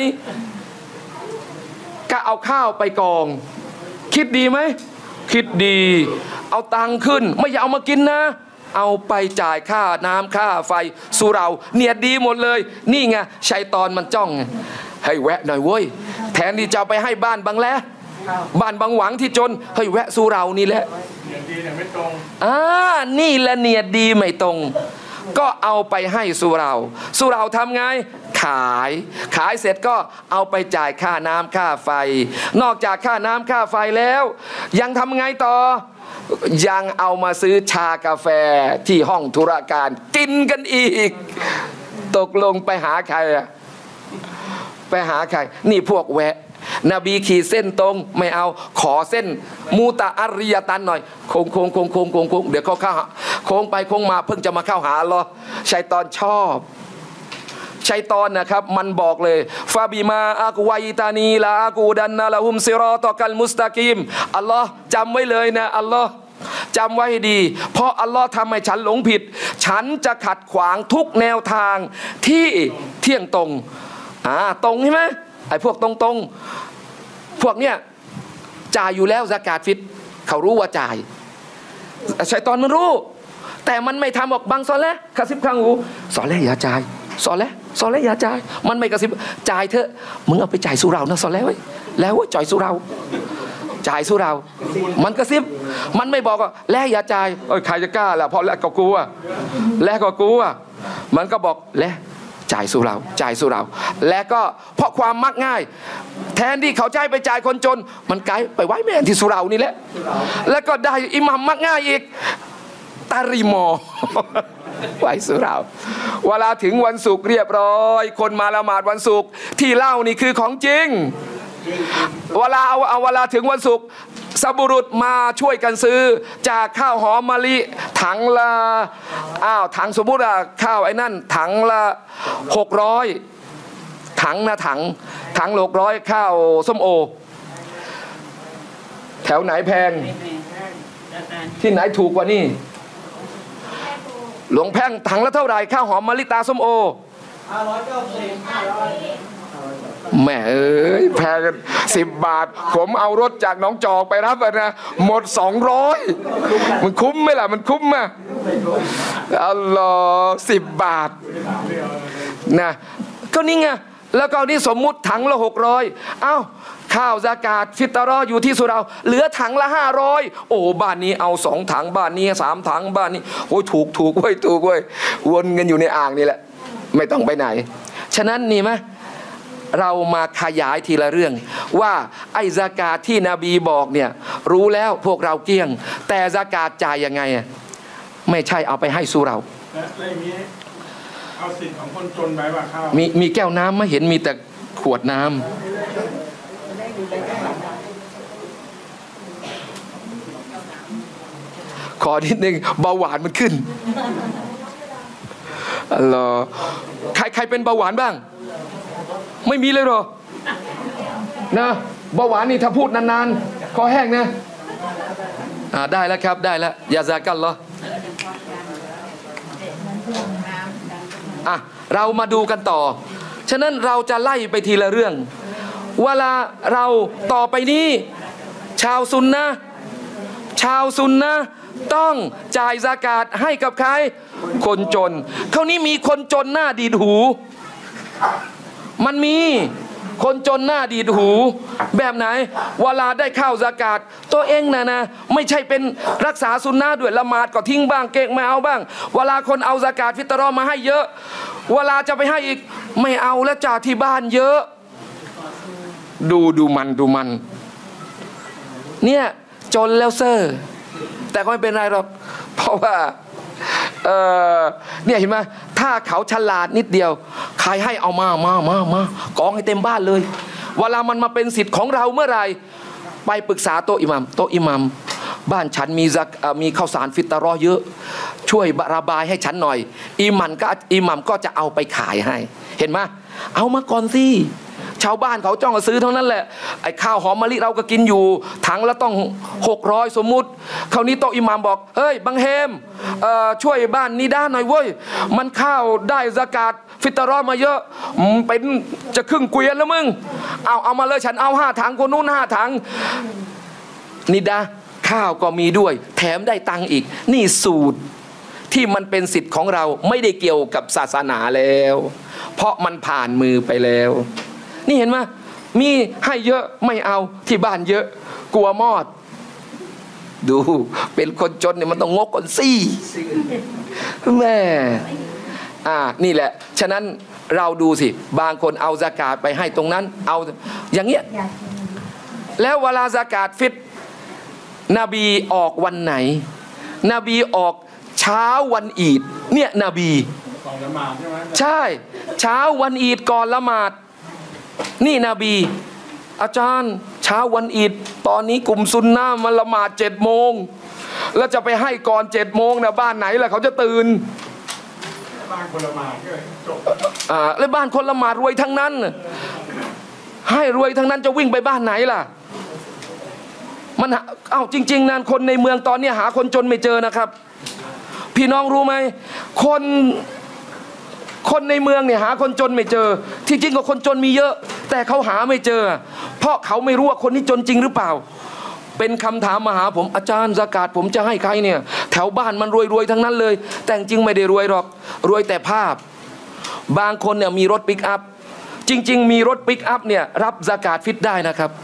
ก็เอาข้าวไปกองคิดดีไหมคิดดีเอาตังค์ขึ้นไม่อยากเอามากินนะเอาไปจ่ายค่าน้ำค่าไฟสุเหร่าเนียดดีหมดเลยนี่ไงชัยฏอนมันจ้องให้แวะหน่อยเว้ยแทนที่จะไปให้บ้านบางแล้วบ้านบางหวังที่จนเฮ้ยแวะสุเหร่านี่แหละเนียดดีแต่ไม่ตรงอ่านี่แหละเนียดดีไม่ตรงก็เอาไปให้สุเหร่าสุเหร่าทำไงขายขายเสร็จก็เอาไปจ่ายค่าน้ำค่าไฟนอกจากค่าน้ำค่าไฟแล้วยังทำไงต่อยังเอามาซื้อชากาแฟที่ห้องธุรการกินกันอีกตกลงไปหาใครอะไปหาใครนี่พวกแวะนบีขีดเส้นตรงไม่เอาขอเส้นมูตะอาริยตันหน่อยโค้งโค้งโค้งโค้งโค้งโค้งเดี๋ยวเขาเข้าโค้งไปโค้งมาเพิ่งจะมาเข้าหาอัลลอฮ์ชัยฏอนชอบชัยฏอนนะครับมันบอกเลยฟาบิมาอักวัยตานีลาอากูดันนาละฮุมซิรอตอกัลมุสตะกีมอัลลอฮ์จำไว้เลยนะอัลลอฮ์จำไว้ให้ดีเพราะอัลลอฮ์ทำให้ฉันหลงผิดฉันจะขัดขวางทุกแนวทางที่เที่ยงตรงอ่าตรงใช่ไหมไอ้พวกตรงตรงพวกเนี้ยจ่ายอยู่แล้วซากาตฟิตเขารู้ว่าจ่ายชัยฏอนมันรู้แต่มันไม่ทำออกบางซอแล้วกระซิบข้างหูซอแล้วอย่าจ่ายซอแล้วซอแล้วอย่าจ่ายมันไม่กระซิบจ่ายเถอะมึงเอาไปจ่ายสุเหร่านะซอแล้วไว้แล้วจ่ายสุเหร่าจ่ายสู้เรามันกระซิบมันไม่บอกว่าแลกอย่าจ่ายเอ้ยใครจะกล้าล่ะเพราะแลกก็กลัวแลกก็กลัวมันก็บอกแลกจ่ายสู้เราจ่ายสู้เราและก็เพราะความมักง่ายแทนที่เขาจะให้ไปจ่ายคนจนมันไกลไปไว้แม่ที่สุเรานี่แหละแล้วก็ได้อิหมัมมักง่ายอีกตาริมอไว้สุเราเวลาถึงวันศุกร์เรียบร้อยคนมาละหมาดวันศุกร์ที่เล่านี่คือของจริงเวลาเอาเอาเวลาถึงวันศุกร์สับบุรุษมาช่วยกันซื้อจากข้าวหอมมะลิถังละอ้าวถังสมมุติอะข้าวไอ้นั่นถังละหกร้อยถังนะถังถังหกร้อยข้าวส้มโอแถวไหนแพงที่ไหนถูกกว่านี่หลวงแพ่งถังละเท่าไหร่ข้าวหอมมะลิตาส้มโอแม่เอ้ยแพงกันสิบบาทผมเอารถจากหนองจอกไปรับนะหมดสองร้อยมันคุ้มไหมล่ะมันคุ้มไหมอัลลอฮ์สิบบาทนะก็นี่ไงแล้วก็นี่สมมุติถังละหกร้อยเอ้าข้าวซากาตฟิตรออยู่ที่สุเราเหลือถังละห้าร้อยโอ้บ้านนี้เอาสองถังบ้านนี้สามถังบ้านนี้โอ้ยถูกถูกเว้ยถูกเว้ยวนกันอยู่ในอ่างนี่แหละไม่ต้องไปไหนฉะนั้นนี่ไหมเรามาขยายทีละเรื่องว่าไอ้ซากาตที่นบีบอกเนี่ยรู้แล้วพวกเราเกลี้ยงแต่ซากาตจ่ายยังไงไม่ใช่เอาไปให้สุเราแล้วอย่างนี้เอาสิทธิ์ของคนจนไปว่าข้าวมีมีแก้วน้ำไม่เห็นมีแต่ขวดน้ำขอนิดนึงเบาหวานมันขึ้นอัลลอฮ์ใครใครเป็นเบาหวานบ้างไม่มีเลยหรอนะเบาหวานนี่ถ้าพูดนานๆคอแห้งนะอ่าได้แล้วครับได้แล้วยาซากัลลอฮ์อ่ะเรามาดูกันต่อฉะนั้นเราจะไล่ไปทีละเรื่องเวลาเราต่อไปนี้ชาวซุนนะห์ชาวซุนนะห์ต้องจ่ายซากาตให้กับใครคนจนคราวนี้มีคนจนหน้าดีดหูมันมีคนจนหน้าดีดหูแบบไหนเวลาได้ข้าวซากาตตัวเองนะนะไม่ใช่เป็นรักษาซุนนะห์ด้วยละหมาดก็ทิ้งบ้างเกะไม่เอาบ้างเวลาคนเอาซากาตฟิตรอมาให้เยอะเวลาจะไปให้อีกไม่เอาแล้วจ่ายที่บ้านเยอะดูดูมันดูมันเนี่ยจนแล้วเซ่อแต่ก็ไม่เป็นไรหรอกเพราะว่าเออเนี่ยเห็นไหมถ้าเขาฉลาดนิดเดียวใครให้เอามามามามากองให้เต็มบ้านเลยเวลามันมาเป็นสิทธิ์ของเราเมื่อไหร่ไปปรึกษาโต๊ะอิหมัมโต๊ะอิหมัมบ้านฉันมีซักมีข้าวสารฟิตรอเยอะช่วยระบายให้ฉันหน่อยอิหมัมก็อิหมัมก็จะเอาไปขายให้เห็นไหมเอามาก่อนสิชาวบ้านเขาจ้องซื้อเท่านั้นแหละไอ้ข้าวหอมมะลิเราก็กินอยู่ถังละต้องหกร้อยสมมุติคราวนี้โต๊ะอิหม่ามบอกเฮ้ยบังเฮมช่วยบ้านนี้ด้านหน่อยเว้ยมันข้าวได้ซากาตฟิตรอมาเยอะเป็นจะครึ่งเกวียนแล้วมึงเอาเอามาเลยฉันเอาห้าถังคนนู้นห้าถังนี่ดาข้าวก็มีด้วยแถมได้ตังค์อีกนี่สูตรที่มันเป็นสิทธิ์ของเราไม่ได้เกี่ยวกับศาสนาแล้วเพราะมันผ่านมือไปแล้วนี่เห็นไหมมีให้เยอะไม่เอาที่บ้านเยอะกลัวมอดดูเป็นคนจนเนี่ยมันต้องงกก่อนสิแม่อ่านี่แหละฉะนั้นเราดูสิบางคนเอาซากาตไปให้ตรงนั้นเอาอย่างเงี้ยแล้วเวลาซากาตฟิตนบีออกวันไหนนบีออกเช้าวันอีดเนี่ยนบีก่อนละหมาดใช่ไหมใช่เช้าวันอีดก่อนละหมาดนี่นบีอาจารย์เช้าวันอีดตอนนี้กลุ่มซุนนะห์มันละหมาดเจ็ดโมงแล้วจะไปให้ก่อนเจ็ดโมงนะบ้านไหนล่ะเขาจะตื่นบ้านคนละหมาดก็จบอ่าแล้วบ้านคนละหมาดรวยทั้งนั้นให้รวยทั้งนั้นจะวิ่งไปบ้านไหนล่ะมันเอ้าจริงๆนั่นคนในเมืองตอนนี้หาคนจนไม่เจอนะครับพี่น้องรู้ไหมคนคนในเมืองเนี่ยหาคนจนไม่เจอที่จริงก็คนจนมีเยอะแต่เขาหาไม่เจอเพราะเขาไม่รู้ว่าคนนี้จนจริงหรือเปล่าเป็นคำถามมาหาผมอาจารย์ซากาตผมจะให้ใครเนี่ยแถวบ้านมันรวยๆทั้งนั้นเลยแต่จริงไม่ได้รวยหรอกรวยแต่ภาพบางคนเนี่ยมีรถปิกอัพจริงๆมีรถปิกอัพเนี่ยรับซากาตฟิตได้นะครับ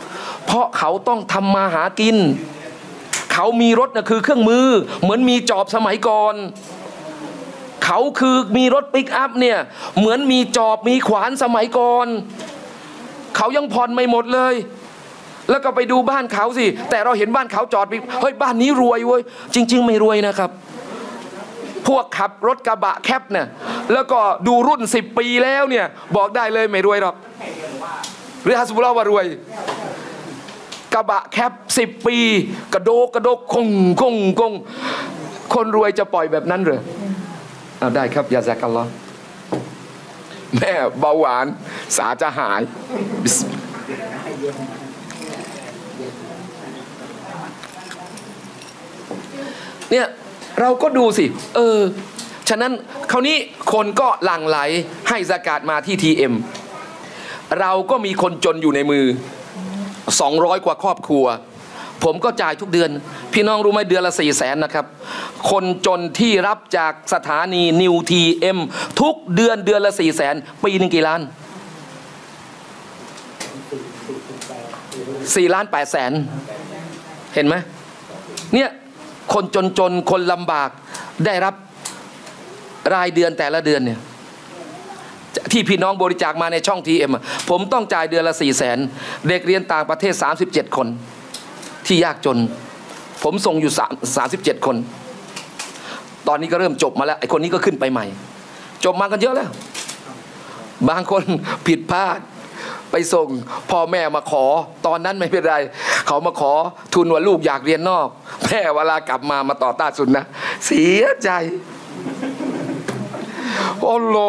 เพราะเขาต้องทำมาหากินเขามีรถนะคือเครื่องมือเหมือนมีจอบสมัยก่อนเขาคือมีรถปิกอัพเนี่ยเหมือนมีจอบมีขวานสมัยก่อนเขายังผ่อนไม่หมดเลยแล้วก็ไปดูบ้านเขาสิแต่เราเห็นบ้านเขาจอดไปเฮ้ยบ้านนี้รวยเว้ยจริงๆไม่รวยนะครับพวกขับรถกระบะแคปเนี่ยแล้วก็ดูรุ่นสิบปีแล้วเนี่ยบอกได้เลยไม่รวยหรอกหรือฮัสบุลลาห์ว่ารวยกระบะแคปสิบปีกระโดกกระโดกคงคงคงคนรวยจะปล่อยแบบนั้นเหรอเอาได้ครับยาซักอัลลอฮ์แม่เบาหวานสาจะหายเนี่ยเราก็ดูสิเออฉะนั้นคราวนี้คนก็หลั่งไหลให้ซากาตมาที่ ที เอ็ม เราก็มีคนจนอยู่ในมือสองร้อยกว่าครอบครัวผมก็จ่ายทุกเดือนพี่น้องรู้ไหมเดือนละสี่แสนนะครับคนจนที่รับจากสถานีนิว ที เอ็ม ทุกเดือนเดือนละสี่แสนปีหนึ่งกี่ล้านสี่ล้านแปดแสนเห็นไหมเนี่ยคนจนจนคนลำบากได้รับรายเดือนแต่ละเดือนเนี่ยที่พี่น้องบริจาคมาในช่อง ที เอ็ม ผมต้องจ่ายเดือนละสี่แสนเด็กเรียนต่างประเทศสามสิบเจ็ดคนที่ยากจนผมส่งอยู่สามสิบเจ็ดคนตอนนี้ก็เริ่มจบมาแล้วไอ้คนนี้ก็ขึ้นไปใหม่จบมากันเยอะแล้วบางคนผิดพลาดไปส่งพ่อแม่มาขอตอนนั้นไม่เป็นไรเขามาขอทุนว่าลูกอยากเรียนนอกแม่เวลากลับมามาต่อต้านสุดนะเสียใจโอ้โห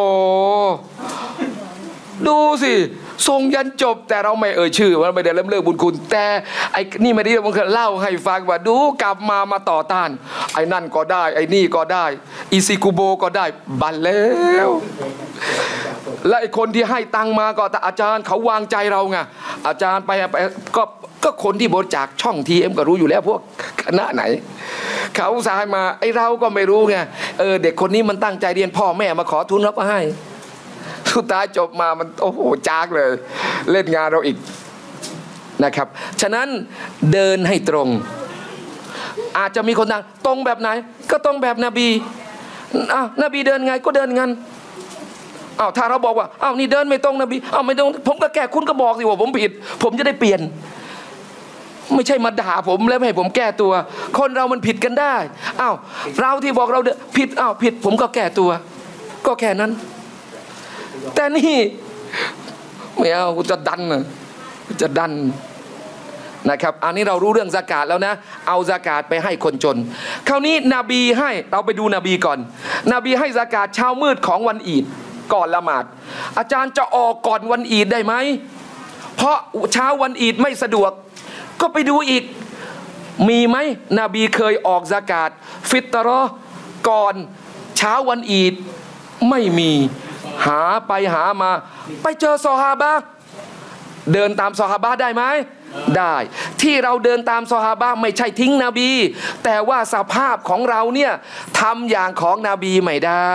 ดูสิส่งยันจบแต่เราไม่เอ่ยชื่อว่าไม่ได้เริ่มเลิกบุญคุณแต่ไอ้นี่ไม่ได้มันเล่าให้ฟังว่าดูกลับมามาต่อต้านไอ้นั่นก็ได้ไอ้นี่ก็ได้อิซิกุโบก็ได้บันแล้วและไอ้คนที่ให้ตังมาก็แต่อาจารย์เขาวางใจเราไงอาจารย์ไปไปก็ก็คนที่บริจาคช่อง ที เอ็ม ก็รู้อยู่แล้วพวกคณะไหนเขาสายมาไอ้เราก็ไม่รู้ไงเออเด็กคนนี้มันตั้งใจเรียนพ่อแม่มาขอทุนเราก็ให้สุดท้ายจบมามันโอ้โหจากเลยเล่นงานเราอีกนะครับฉะนั้นเดินให้ตรงอาจจะมีคนต่างตรงแบบไหนก็ตรงแบบนบีอ้าวนบีเดินไงก็เดินงั้นอ้าวถ้าเราบอกว่าอ้าวนี่เดินไม่ตรงนบีอ้าวไม่ตรงผมก็แก้คุณก็บอกสิว่าผมผิดผมจะได้เปลี่ยนไม่ใช่มาด่าผมแล้วไม่ให้ผมแก้ตัวคนเรามันผิดกันได้อ้าวเราที่บอกเราผิดอ้าวผิดผมก็แก้ตัวก็แค่นั้นแต่นี่ไม่เอากูจะดันนะจะดันนะครับอันนี้เรารู้เรื่องซากาตแล้วนะเอาซากาตไปให้คนจนคราวนี้นบีให้เราไปดูนบีก่อนนบีให้ซากาตเช้ามืดของวันอีดก่อนละหมาดอาจารย์จะออกก่อนวันอีดได้ไหมเพราะเช้าวันอีดไม่สะดวกก็ไปดูอีกมีไหมนบีเคยออกซากาตฟิตรอก่อนเช้าวันอีดไม่มีหาไปหามาไปเจอซอฮาบะห์เดินตามซอฮาบะห์ได้ไหมได้ที่เราเดินตามซอฮาบะห์ไม่ใช่ทิ้งนบีแต่ว่าสภาพของเราเนี่ยทำอย่างของนบีไม่ได้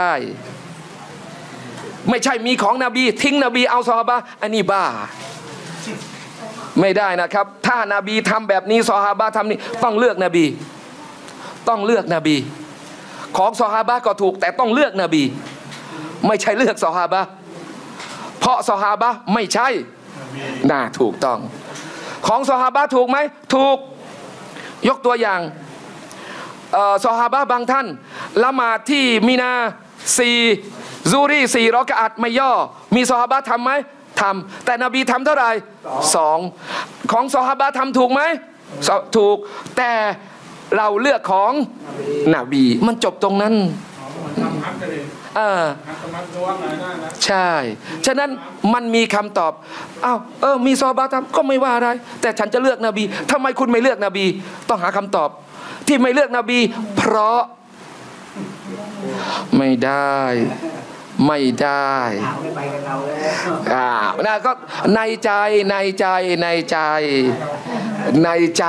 ไม่ใช่มีของนบีทิ้งนบีเอาซอฮาบะห์อันนี้บ้าไม่ได้นะครับถ้านาบีทำแบบนี้ซอฮาบะห์ทำนี่ต้องเลือกนบีต้องเลือกนบีของซอฮาบะห์ก็ถูกแต่ต้องเลือกนบีไม่ใช่เลือกซอฮาบะห์เพราะซอฮาบะห์ไม่ใช่น่าถูกต้องของซอฮาบะห์ถูกไหมถูกยกตัวอย่างซอฮาบะห์บางท่านละหมาดที่มีนาสี่ซูรีสี่รอกะอัตไม่ย่อมีซอฮาบะห์ทำไหมทำแต่นบีทำเท่าไหร่สองของซอฮาบะห์ทำถูกไหมถูกแต่เราเลือกของนบีมันจบตรงนั้นอ่าใช่ฉะนั้นมันมีคำตอบอ้าวเออมีซอฮาบะห์ทำก็ไม่ว่าอะไรแต่ฉันจะเลือกนบีทำไมคุณไม่เลือกนบีต้องหาคำตอบที่ไม่เลือกนบีเพราะไม่ได้ไม่ได้อ่านะก็ในใจในใจในใจในใจ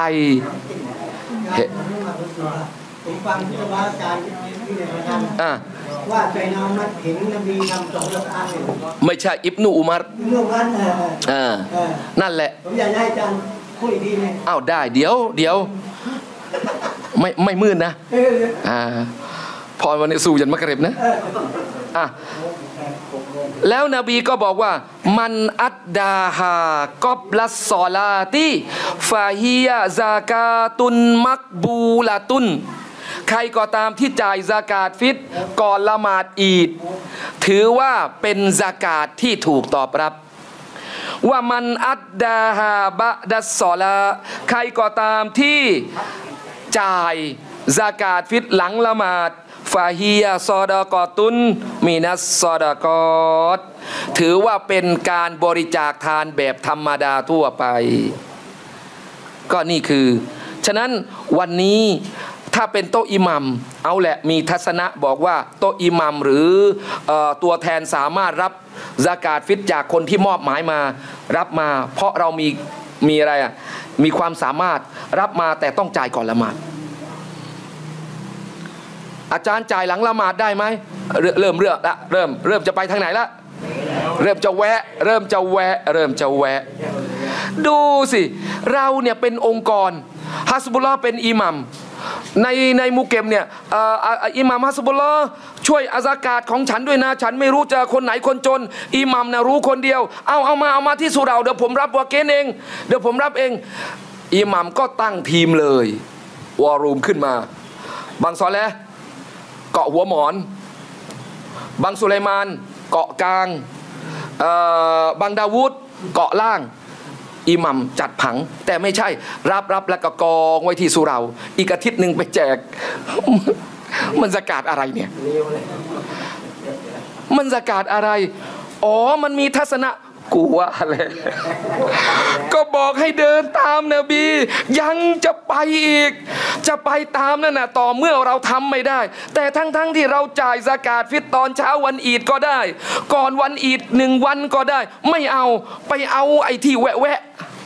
ผมฟังที่ว่าอาจารย์ที่เรียนมาทำว่าใจน้องมัดเห็นนบีทำสองรักอันไม่ใช่อิบนุอุมัรอิบนุอุมัรเออนั่นแหละผมอยากให้อาจารย์คุยดีเนี่ยอ้าวได้เดี๋ยวเดี๋ยวไม่ไม่มืดนะอ่าพอวันนี้สู่ยันมักริบนะอ่ะแล้วนบีก็บอกว่ามันอัดดาฮากอบลัสซอลาติฟาฮิยะซากาตุนมักบูลาตุนใครก็ตามที่จ่ายซากาตฟิตรก่อนละหมาดอีดถือว่าเป็นซากาตที่ถูกตอบรับว่ามันอัดดาฮาบะดัสซอลาใครก็ตามที่จ่ายซากาตฟิตรหลังละหมาดฟาฮียะซอดากอตุนมีนัสซอดากอตถือว่าเป็นการบริจาคทานแบบธรรมดาทั่วไปก็นี่คือฉะนั้นวันนี้ถ้าเป็นโต๊ะอิหมัมเอาแหละมีทัศนะบอกว่าโต๊ะอิหมัมหรือเอ่อตัวแทนสามารถรับซากาตฟิตรจากคนที่มอบหมายมารับมาเพราะเรามีมีอะไรอ่ะมีความสามารถรับมาแต่ต้องจ่ายก่อนละหมาดอาจารย์จ่ายหลังละหมาดได้ไหมเริ่มเริ่มละเริ่มเริ่มจะไปทางไหนละเริ่มจะแวะเริ่มจะแวะเริ่มจะแวะดูสิเราเนี่ยเป็นองค์กรฮัสบุลลอฮ์เป็นอิหมัมในในมุเก็มเนี่ยอิหมัมฮัสบุลลอฮ์ช่วยอาซากาตของฉันด้วยนะฉันไม่รู้จะคนไหนคนจนอิหมัมนะรู้คนเดียวเอาเอามาเอามาที่สุเราเดี๋ยวผมรับวาเกนเองเดี๋ยวผมรับเองอิหมัมก็ตั้งทีมเลยวอรูมขึ้นมาบางซอเลห์เกาะหัวหมอนบางสุไลมานเกาะกลางบางดาวูดเกาะล่างอิหมัมจัดผังแต่ไม่ใช่รับรับแล้วก็กองไว้ที่สุเราอีกอาทิตย์หนึ่งไปแจกมันซะกาตอะไรเนี่ยมันซะกาตอะไรอ๋อมันมีทัศนะกูว่าอะไรก็บอกให้เดินตามนบียังจะไปอีกจะไปตามนั่นนะต่อเมื่อเราทำไม่ได้แต่ทั้งๆ ท, ที่เราจ่ายซากาตฟิตรตอนเช้าวันอีดก็ได้ก่อนวันอีดหนึ่งวันก็ได้ไม่เอาไปเอาไอ้ที่แวะแวะ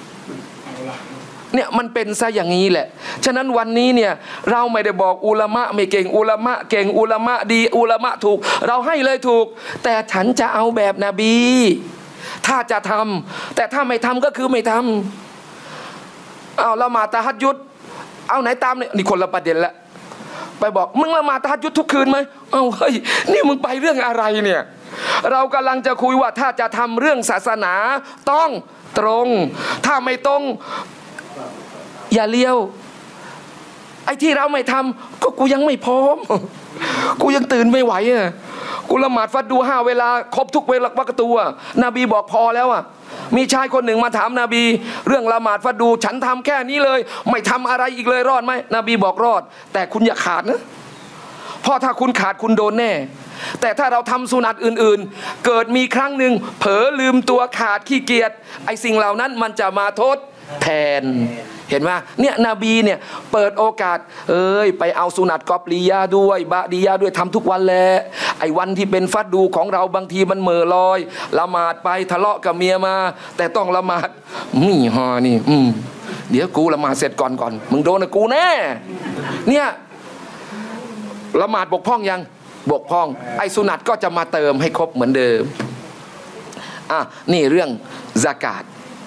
เนี่ยมันเป็นซะอย่างนี้แหละฉะนั้นวันนี้เนี่ยเราไม่ได้บอกอุลามะไม่เก่งอุลามะเก่งอุลามะดีอุลามะถูกเราให้เลยถูกแต่ฉันจะเอาแบบนบีถ้าจะทำแต่ถ้าไม่ทำก็คือไม่ทำเอาละหมาดตะฮัจญุดเอาไหนตามเนี่ยนี่คนละประเด็นละไปบอกมึงละหมาดตะฮัจญุดทุกคืนไหมเอาเฮ้ยนี่มึงไปเรื่องอะไรเนี่ยเรากำลังจะคุยว่าถ้าจะทำเรื่องศาสนาต้องตรงถ้าไม่ตรงอย่าเลี้ยวไอ้ที่เราไม่ทำก็กูยังไม่พร้อมกูยังตื่นไม่ไหวอ่ะกูละหมาดฟัดดูห้าเวลาครบทุกเวลาวักตัวนบีบอกพอแล้วอ่ะมีชายคนหนึ่งมาถามนบีเรื่องละหมาดฟัดดูฉันทำแค่นี้เลยไม่ทำอะไรอีกเลยรอดไหมนบีบอกรอดแต่คุณอย่าขาดนะเพราะถ้าคุณขาดคุณโดนแน่แต่ถ้าเราทำสุนัตอื่นๆเกิดมีครั้งหนึ่งเผลอลืมตัวขาดขี้เกียจไอ้สิ่งเหล่านั้นมันจะมาทดแทนเห็นไหมเนี่ยนบีเนี่ยเปิดโอกาสเอ้ยไปเอาสุนัตกอบลียาด้วยบะดียาด้วยทำทุกวันแหละไอ้วันที่เป็นฟัดดูของเราบางทีมันเหม่อลอยละหมาดไปทะเลาะกับเมียมาแต่ต้องละหมาดนี่ฮะนี่อืมเดี๋ยวกูละหมาดเสร็จก่อนก่อนมึงโดนนะกูแน่เนี่ยละหมาดบกพร่องยังบกพร่องไอ้สุนัตก็จะมาเติมให้ครบเหมือนเดิมอ่ะนี่เรื่องซากาต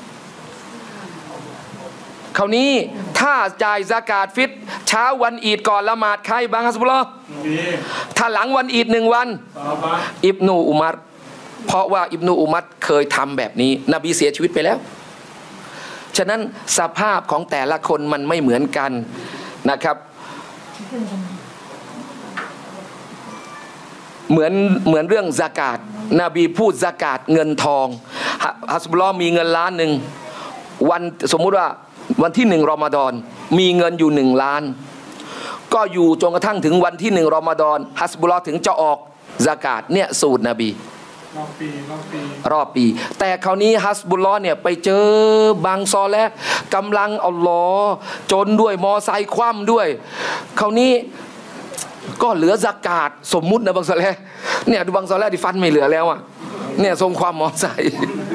คราวนี้ถ้าจ่ายซากาตฟิตรเช้าวันอีดก่อนละหมาดใครบางฮัสบุลลอฮ์ถ้าหลังวันอีดหนึ่งวันอิบนูอุมัรเพราะว่าอิบนูอุมัรเคยทำแบบนี้นบีเสียชีวิตไปแล้วฉะนั้นสภาพของแต่ละคนมันไม่เหมือนกันนะครับเหมือนเหมือนเรื่องซากาตนบีพูดซากาตเงินทองฮัสบุลลอฮ์มีเงินล้านหนึ่งวันสมมุติว่าวันที่หนึ่งรอมฎอนมีเงินอยู่หนึ่งล้านก็อยู่จนกระทั่งถึงวันที่หนึ่งรอมฎอนฮัสบุลลอฮ์ถึงจะออกซากาตเนี่ยสูตรนบีรอบปีรอบปีรอบปีแต่คราวนี้ฮัสบุลลอฮ์เนี่ยไปเจอบางซอและกำลังอัลลอฮ์จนด้วยมอไซค์คว่ำด้วยคราวนี้ก็เหลือซากาตสมมุตินะบางซอและเนี่ยดูบางซอและที่ฟันไม่เหลือแล้วอ่ะเนี่ยทรงความมอไซค์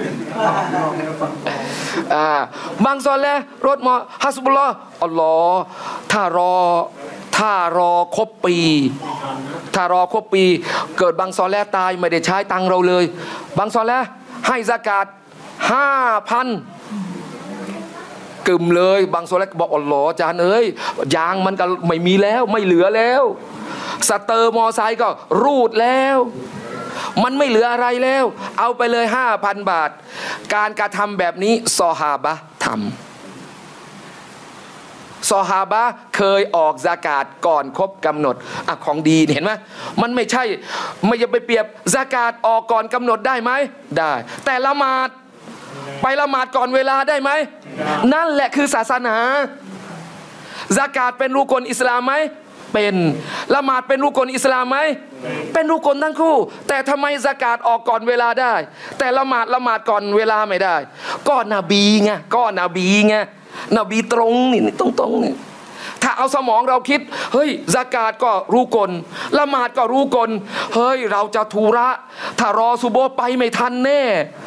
อ่าบางซอและรถมอฮัสบุลลอฮ์อัลลอฮ์ถ้ารอถ้ารอครบปีถ้ารอครบปีเกิดบางซอและตายไม่ได้ใช้ตังเราเลยบางซอและให้ซากาตห้าพันเกึมเลยบางโซเลกบอกอัลลอฮ์อาจารย์เอ้ยยางมันก็ไม่มีแล้วไม่เหลือแล้วสเตอร์มอไซค์ก็รูดแล้วมันไม่เหลืออะไรแล้วเอาไปเลย ห้าพัน บาทการกระทำแบบนี้ซอฮาบะห์ทำซอฮาบะห์เคยออกซะกาตก่อนครบกำหนดอ่ะของดีเห็นไหมมันไม่ใช่ไม่จะไปเปรียบซะกาตออกก่อนกำหนดได้ไหมได้แต่ละหมาดไปละหมาดก่อนเวลาได้ไหมนั่นแหละคือศาสนาซะกาตเป็นรุกลอิสลามไหมเป็นละหมาดเป็นรุกลอิสลามไหมเป็นรุกลทั้งคู่แต่ทำไมซะกาตออกก่อนเวลาได้แต่ละหมาดละหมาดก่อนเวลาไม่ได้ก็นบีไงก็นบีไงนบีตรงนี่ตรงตรงนี่ถ้าเอาสมองเราคิดเฮ้ยซะกาตก็รุกลละหมาดก็รุกลเฮ้ยเราจะทุระถ้ารอซุบฮ์ไปไม่ทันแน่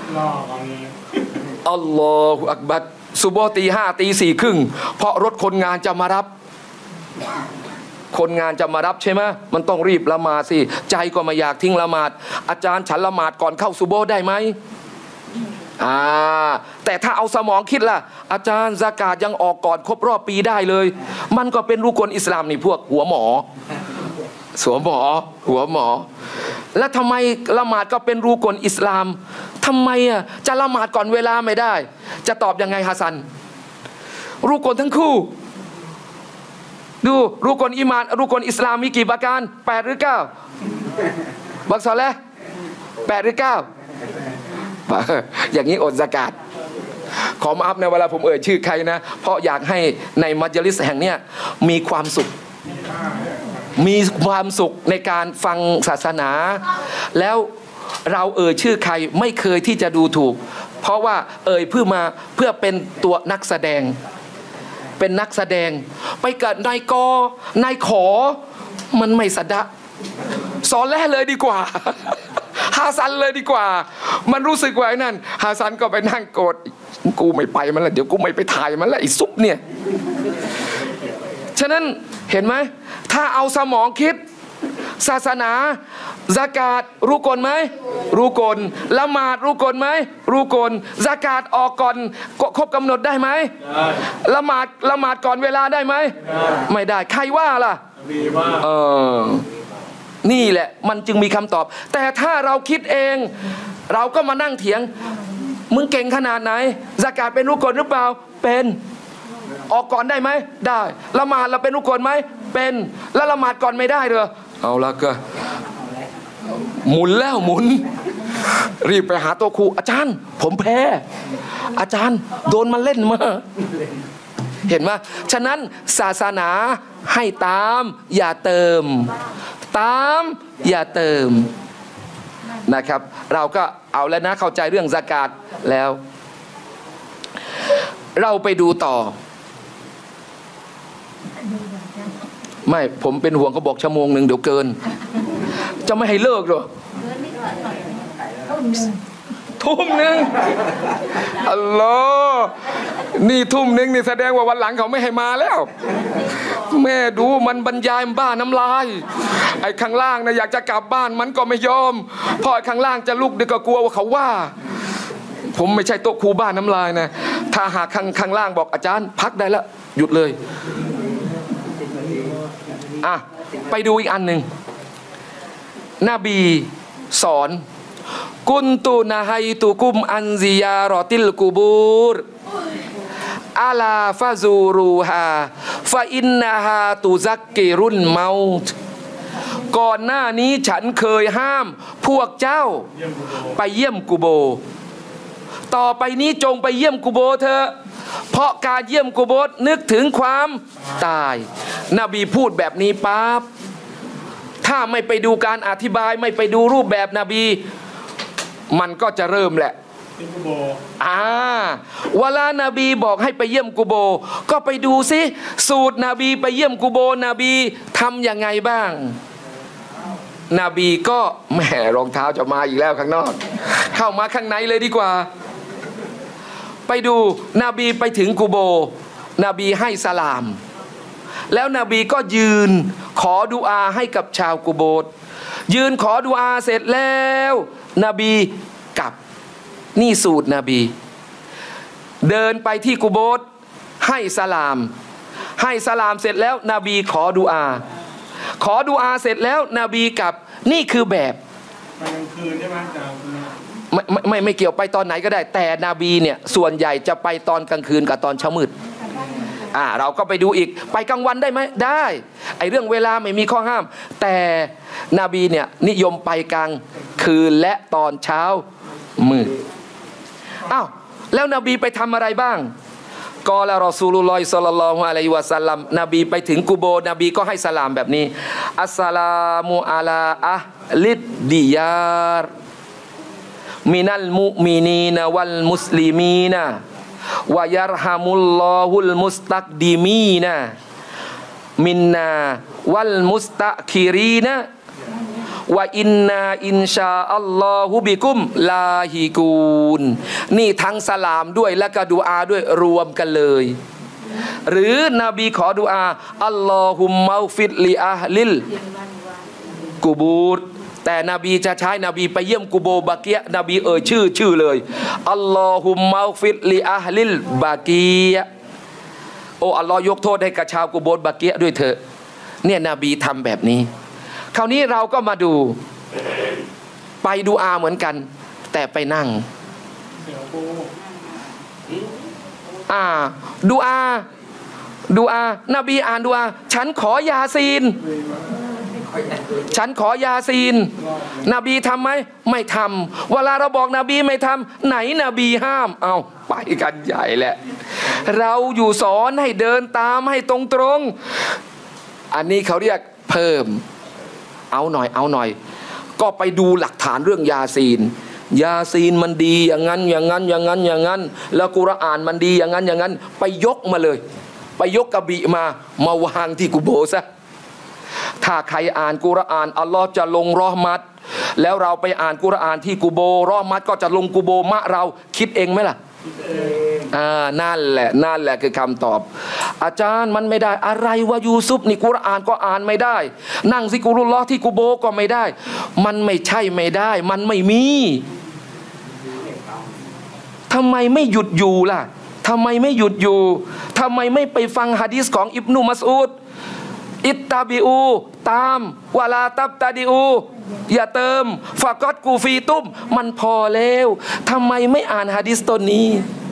อัลลอฮฺอักบัรซุบฮ์ตีห้าตีสี่ครึ่งเพราะรถคนงานจะมารับคนงานจะมารับใช่ไหมมันต้องรีบละหมาดสิใจก็ไม่อยากทิ้งละหมาดอาจารย์ฉันละหมาดก่อนเข้าซุบฮ์ได้ไหมอ่าแต่ถ้าเอาสมองคิดล่ะอาจารย์ซะกาตยังออกก่อนครบรอบปีได้เลยมันก็เป็นรุกลอิสลามนี่พวกหัวหมอสวมหมอหัวหมอแล้วทำไมละหมาดก็เป็นรุกลอิสลามทำไมอ่ะจะละหมาดก่อนเวลาไม่ได้จะตอบยังไงฮัสซันรุกลทั้งคู่ดูรุกลอีมานรุกลอิสลามมีกี่ประการแปดหรือเก้าบักซอเลห์แปดหรือเก้าอย่างนี้อดซะกาตขอมาอัพในเวลาผมเอ่ยชื่อใครนะเพราะอยากให้ในมัจลิสแห่งเนี้ยมีความสุขมีความสุขในการฟังศาสนาแล้วเราเอ่ยชื่อใครไม่เคยที่จะดูถูกเพราะว่าเอ่ยเพื่อมาเพื่อเป็นตัวนักแสดงเป็นนักแสดงไปเกิดนายกนายขอมันไม่สะดะสอนแรกเลยดีกว่าฮาซันเลยดีกว่ามันรู้สึกว่าไอ้นั่นฮาซันก็ไปนั่งโกรธกูไม่ไปมันละเดี๋ยวกูไม่ไปถ่ายมันละไอ้ซุปเนี่ยฉะนั้นเห็นไหมถ้าเอาสมองคิดศาสนาซะกาตรุกลไหมรุกลละหมาดรุกลไหมรุกลซะกาตออกก่อนครบกำหนดได้ไหมละหมาดละหมาดก่อนเวลาได้ไหมไม่ได้ใครว่าล่ะเออนี่แหละมันจึงมีคำตอบแต่ถ้าเราคิดเองเราก็มานั่งเถียงมึงเก่งขนาดไหนซะกาตเป็นรุกลหรือเปล่าเป็นออกก่อนได้ไหมได้ละหมาดเราเป็นรุกลไหมเป็นแล้วละหมาดก่อนไม่ได้เหรอเอาละก็หมุนแล้วหมุนรีบไปหาตัวครูอาจารย์ผมแพ้อาจารย์โดนมันเล่นมาเห็นไหมฉะนั้นศาสนาให้ตามอย่าเติมตามอย่าเติมนะครับเราก็เอาแล้วนะเข้าใจเรื่องซะกาตแล้วเราไปดูต่อไม่ผมเป็นห่วงเขาบอกชั่วโมงหนึ่งเดี๋ยวเกินจะไม่ให้เลิกหรอทุ่มหนึ่งอัลลอฮ์นี่ทุ่มหนึ่งนี่แสดงว่าวันหลังเขาไม่ให้มาแล้วแม่ดูมันบรรยายบ้าน้ำลายไอ้ข้างล่างนะอยากจะกลับบ้านมันก็ไม่ยอมพอไอ้ข้างล่างจะลุกเดี๋ยวก็กลัวว่าเขาว่าผมไม่ใช่โต๊ะครูบ้านน้ำลายนะถ้าหากข้างข้างล่างบอกอาจารย์พักได้แล้วหยุดเลยอ่ะไปดูอีกอันหนึ่งนบีสอนกุนตุนะไฮตุกุมอันซิยารอติลกูบูรอาลาฟาซูรูฮาฟาอินนาฮาตุซักกิรุนเมาต์ก่อนหน้านี้ฉันเคยห้ามพวกเจ้าไปเยี่ยมกุโบต่อไปนี้จงไปเยี่ยมกุโบเถอะเพราะการเยี่ยมกุโบร์นึกถึงความตายนบีพูดแบบนี้ปั๊บถ้าไม่ไปดูการอธิบายไม่ไปดูรูปแบบนบีมันก็จะเริ่มแหละอ่าวลานบีบอกให้ไปเยี่ยมกุโบก็ไปดูซิสูตรนบีไปเยี่ยมกุโบนบีทำยังไงบ้างนบีก็แหมรองเท้าจะมาอีกแล้วข้างนอกเข้ามาข้างในเลยดีกว่าไปดูนบีไปถึงกุโบนบีให้สลามแล้วนบีก็ยืนขอดุอาให้กับชาวกุโบยืนขอดุอาเสร็จแล้วนบีกลับนี่สูตรนบีเดินไปที่กุโบให้สลามให้สลามเสร็จแล้วนบีขอดุอาขอดุอาเสร็จแล้วนบีกลับนี่คือแบบไปกลางคืนใช่ไหมอาจารย์ไม่ไม่ไม่ไม่เกี่ยวไปตอนไหนก็ได้แต่นบีเนี่ยส่วนใหญ่จะไปตอนกลางคืนกับตอนเช้ามืดอ่าเราก็ไปดูอีกไปกลางวันได้ไหมได้ไอเรื่องเวลาไม่มีข้อห้ามแต่นบีเนี่ยนิยมไปกลางคืนและตอนเช้ามืดอ้าวแล้วนบีไปทำอะไรบ้างกอลารอซูลุลลอฮิศ็อลลัลลอฮุอะลัยฮิวะซัลลัมนบีไปถึงกุโบนบีก็ให้สลามแบบนี้อัสสลามุอะลาอะลิดดิยารมินัลมุมินีนวัลมุสลิมีนวะยัรฮามุลลอฮุลมุสตักดิมีนมินนาวัลมุสตะคิรีนวะอินนาอินชาอัลลอฮุบิกุมลาฮิกูนนี่ทั้งสลามด้วยและก็ดุอาด้วยรวมกันเลยหรือนบีขอดุอาอัลลอฮุมมัฆฟิรลิอะห์ลิลกุบูรแต่นบีจะใช้นบีไปเยี่ยมกุโบบาเกียนบีเอ่ยชื่อชื่อเลยอัลลอฮุมมัฆฟิรลิอะห์ลิลบาเกียโอ้อัลลอฮ์ยกโทษให้กับชาวกุโบบาเกียด้วยเถอะเนี่ยนบีทำแบบนี้คราวนี้เราก็มาดูไปดูอาเหมือนกันแต่ไปนั่งอ่าดูอาดูอานบีอ่านดูอาฉันขอยาซีนฉันขอยาซีนนบีทำไหมไม่ทำเวลาเราบอกนบีไม่ทำไหนนบีห้ามเอาไปกันใหญ่แหละเราอยู่สอนให้เดินตามให้ตรงตรงอันนี้เขาเรียกเพิ่มเอาหน่อยเอาหน่อยก็ไปดูหลักฐานเรื่องยาซีนยาซีนมันดีอย่างนั้นอย่างนั้นอย่างนั้นอย่างนั้นแล้วกุรอานมันดีอย่างนั้นอย่างนั้นไปยกมาเลยไปยกกระบี่มามาวางที่กุโบซะถ้าใครอ่านกุรอานอัลลอฮ์จะลงรอห์มัตแล้วเราไปอ่านกุรอานที่กุโบรอห์มัตก็จะลงกุโบมะเราคิดเองไหมล่ะอ่านั่นแหละนั่นแหละคือคำตอบอาจารย์มันไม่ได้อะไรว่ายูซุฟนี่กุรอานก็อ่านไม่ได้นั่งซิกุรุลลอฮ์ที่กุโบก็ไม่ได้มันไม่ใช่ไม่ได้มันไม่มีทำไมไม่หยุดอยู่ล่ะทำไมไม่หยุดอยู่ทำไมไม่ไปฟังหะดีษของอิบนุมัสอูดอิตตาบิอูตามวะลาตับตาดิอูอย่าเติมฟะกอดกูฟีตุ้มมันพอแล้วทำไมไม่อ่านหะดีษต้นนี้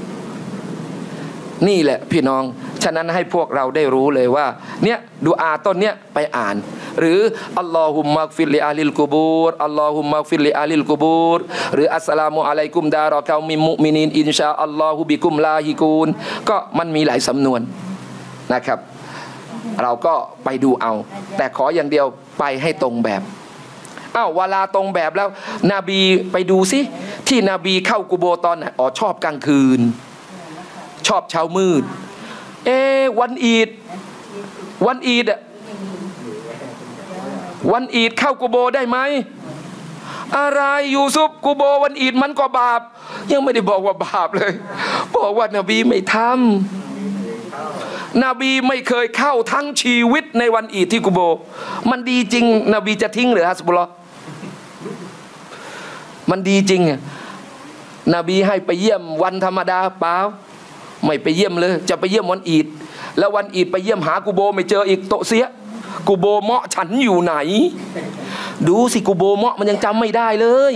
นี่แหละพี่น้องฉะนั้นให้พวกเราได้รู้เลยว่าเนี่ยดุอาต้นเนี้ยไปอ่านหรืออัลลอฮุมมักฟิรลิอาลิลกุบูรอัลลอฮุมมักฟิรลิอาลิลกุบูรหรืออัสสลามุอะลัยกุมดารอกามิมุมินีนอินชาอัลลอฮุบิกุมลาฮิกูนก็มันมีหลายสำนวนนะครับเราก็ไปดูเอาแต่ขออย่างเดียวไปให้ตรงแบบอ้าวเวลาตรงแบบแล้วนบีไปดูสิที่นบีเข้ากุโบตอนไหนอ๋อชอบกลางคืนชอบเช้ามืดเอวันอีดวันอีดอะวันอีดเข้ากุโบได้ไหมอะไรยูซุปกุโบวันอีดมันก็บาปยังไม่ได้บอกว่าบาปเลยบอกว่านบีไม่ทำนบีไม่เคยเข้าทั้งชีวิตในวันอีดที่กุโบมันดีจริงนบีจะทิ้งหรือฮัสบุลลอฮ์มันดีจริงนบีให้ไปเยี่ยมวันธรรมดาเปล่าไม่ไปเยี่ยมเลยจะไปเยี่ยมวันอีดแล้ววันอีดไปเยี่ยมหากุโบไม่เจออีกโตเสียกุโบเมาะฉันอยู่ไหนดูสิกุโบเมาะมันยังจำไม่ได้เลย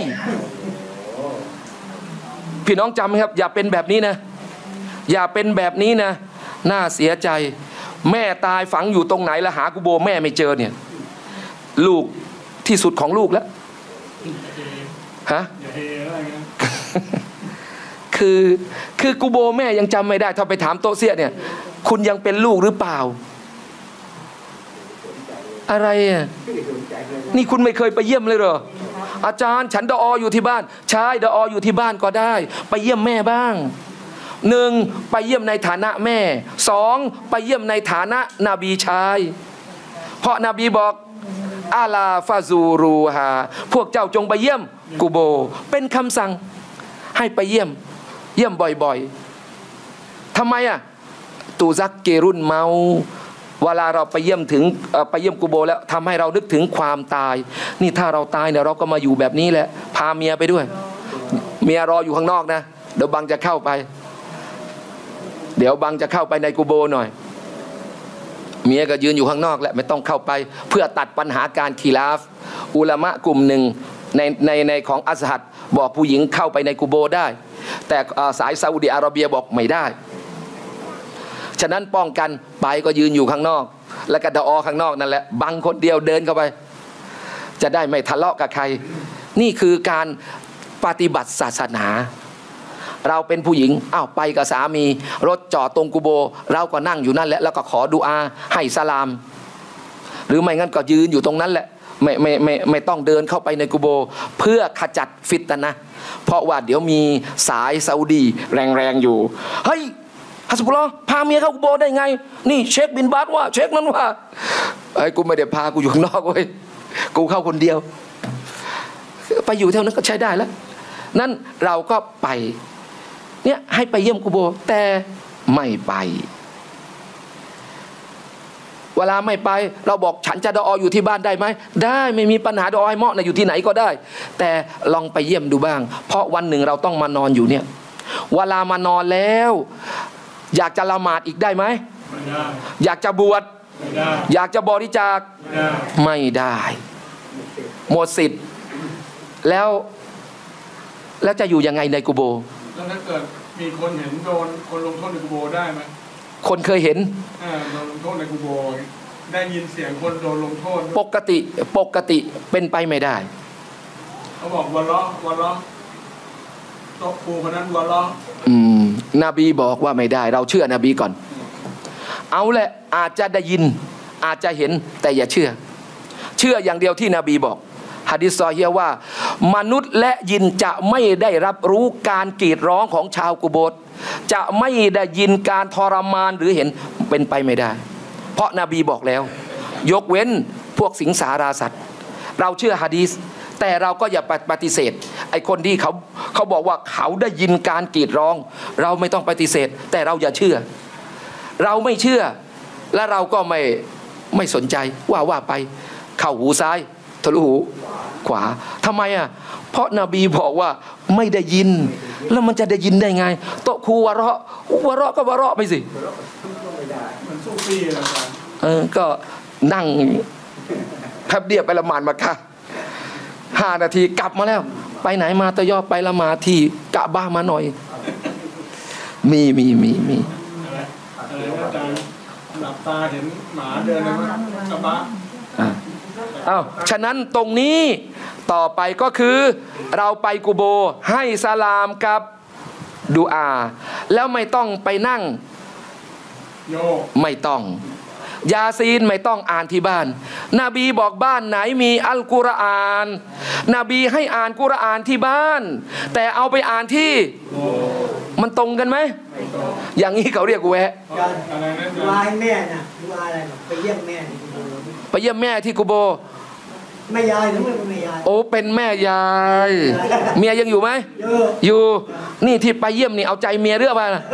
พี่น้องจำไหมครับอย่าเป็นแบบนี้นะอย่าเป็นแบบนี้นะน่าเสียใจแม่ตายฝังอยู่ตรงไหนแล้วหากุโบแม่ไม่เจอเนี่ยลูกที่สุดของลูกแล้วฮะคือคือกุโบแม่ยังจำไม่ได้ถ้าไปถามโตเสียเนี่ยคุณยังเป็นลูกหรือเปล่าอะไรอ่ะนี่คุณไม่เคยไปเยี่ยมเลยเหรออาจารย์ฉันดออยู่ที่บ้านใช่ดออยู่ที่บ้านก็ได้ไปเยี่ยมแม่บ้างหนึ่งไปเยี่ยมในฐานะแม่สองไปเยี่ยมในฐานะนบีชายเพราะนบีบอกอาลาฟาซูรูฮาพวกเจ้าจงไปเยี่ยมกุโบเป็นคำสั่งให้ไปเยี่ยมเยี่ยมบ่อยๆทำไมอ่ะตูซักเกรุนเมาเวลาเราไปเยี่ยมถึงไปเยี่ยมกุโบแล้วทำให้เรานึกถึงความตายนี่ถ้าเราตายเนี่ยเราก็มาอยู่แบบนี้แหละพาเมียไปด้วยเมียรออยู่ข้างนอกนะเดี๋ยวบังจะเข้าไปเดี๋ยวบังจะเข้าไปในกุโบหน่อยเมียก็ยืนอยู่ข้างนอกแหละไม่ต้องเข้าไปเพื่อตัดปัญหาการคีลาฟอุลามะกลุ่มหนึ่งในในในของอัซฮัดบอกผู้หญิงเข้าไปในกุโบได้แต่สายซาอุดิอาระเบียบอกไม่ได้ฉะนั้นป้องกันไปก็ยืนอยู่ข้างนอกแล้วก็ดอข้างนอกนั่นแหละบังคนเดียวเดินเข้าไปจะได้ไม่ทะเลาะกับใครนี่คือการปฏิบัติศาสนาเราเป็นผู้หญิงอ้าวไปกับสามีรถจอดตรงกุโบเราก็นั่งอยู่นั่นแหละแล้วก็ขอดุอาให้สลามหรือไม่งั้นก็ยืนอยู่ตรงนั้นแหละไม่ไม่ไม่ไม่ต้องเดินเข้าไปในกุโบเพื่อขจัดฟิตนะห์เพราะว่าเดี๋ยวมีสายซาอุดีแรงๆอยู่เฮ้ยฮัสบุลลอฮ์พาเมียเข้ากุโบได้ไงนี่เช็คบินบาสว่าเช็คนั้นว่าไอ้กูไม่ได้พากูอยู่ข้างนอกเว้ยกูเข้าคนเดียวไปอยู่เท่านั้นก็ใช้ได้แล้วนั่นเราก็ไปเนี่ยให้ไปเยี่ยมกุโบแต่ไม่ไปเวลาไม่ไปเราบอกฉันจะดออยู่ที่บ้านได้ไหมได้ไม่มีปัญหาดอให้เหมาะนะอยู่ที่ไหนก็ได้แต่ลองไปเยี่ยมดูบ้างเพราะวันหนึ่งเราต้องมานอนอยู่เนี่ยเวลามานอนแล้วอยากจะละหมาดอีกได้ไหมไม่ได้อยากจะบวชไม่ได้อยากจะบริจาคไม่ได้หมดสิทธิ์แล้วแล้วจะอยู่ยังไงในกุโบแล้วถ้าเกิดมีคนเห็นโดนคนลงโทษในกุโบได้ไหมคนเคยเห็นโดนลงโทษในกุโบได้ยินเสียงคนโดนลงโทษปกติปกติเป็นไปไม่ได้เขาบอกวันล้อวันล้อโต๊ะครูคนนั้นวันล้ออืมนบีบอกว่าไม่ได้เราเชื่อนบีก่อนเอาแหละอาจจะได้ยินอาจจะเห็นแต่อย่าเชื่อเชื่ออย่างเดียวที่นบีบอกหะดีษซอฮีฮ์ว่ามนุษย์และยินจะไม่ได้รับรู้การกรีดร้องของชาวกุโบรจะไม่ได้ยินการทรมานหรือเห็นเป็นไปไม่ได้เพราะนบีบอกแล้วยกเว้นพวกสิงสาราสัตว์เราเชื่อหะดีษแต่เราก็อย่าปฏิเสธไอ้คนที่เขาเขาบอกว่าเขาได้ยินการกรีดร้องเราไม่ต้องปฏิเสธแต่เราอย่าเชื่อเราไม่เชื่อและเราก็ไม่ไม่สนใจว่าว่าไปเข้าหูซ้ายทะลุหูขวาทำไมอ่ะเพราะนบีบอกว่าไม่ได้ยินแล้วมันจะได้ยินได้ไงโตะครูวะเราะวะเราะก็วะเราะไปสิมันสู้ฟรีอะไรกันเออก็นั่งแป๊บเดียวไปละหมาดมาค่ะห้านาทีกลับมาแล้วไปไหนมาตะยอไปละหมาดที่กะบ้ามาหน่อยมีมีมีมีอะไรอาจารย์หลับตาเห็นหมาเดินมากะบ้าอ้าวฉะนั้นตรงนี้ต่อไปก็คือเราไปกุโบให้สลามกับดุอาแล้วไม่ต้องไปนั่งโยไม่ต้องยาซีนไม่ต้องอ่านที่บ้านนบีบอกบ้านไหนมีอัลกุรอานนบีให้อ่านกุรอานที่บ้านแต่เอาไปอ่านที่มันตรงกันไหมอย่างนี้เขาเรียกแวะดูอาให้แม่นะดูอาอะไรไปเยี่ยมแม่ไปเยี่ยมแม่ที่กุโบแม่ยายหรือไม่เป็นแม่ยายโอ้เป็นแม่ยายเมียยังอยู่ไหมอยู่นี่ที่ไปเยี่ยมนี่เอาใจเมียเรื่องไปนะ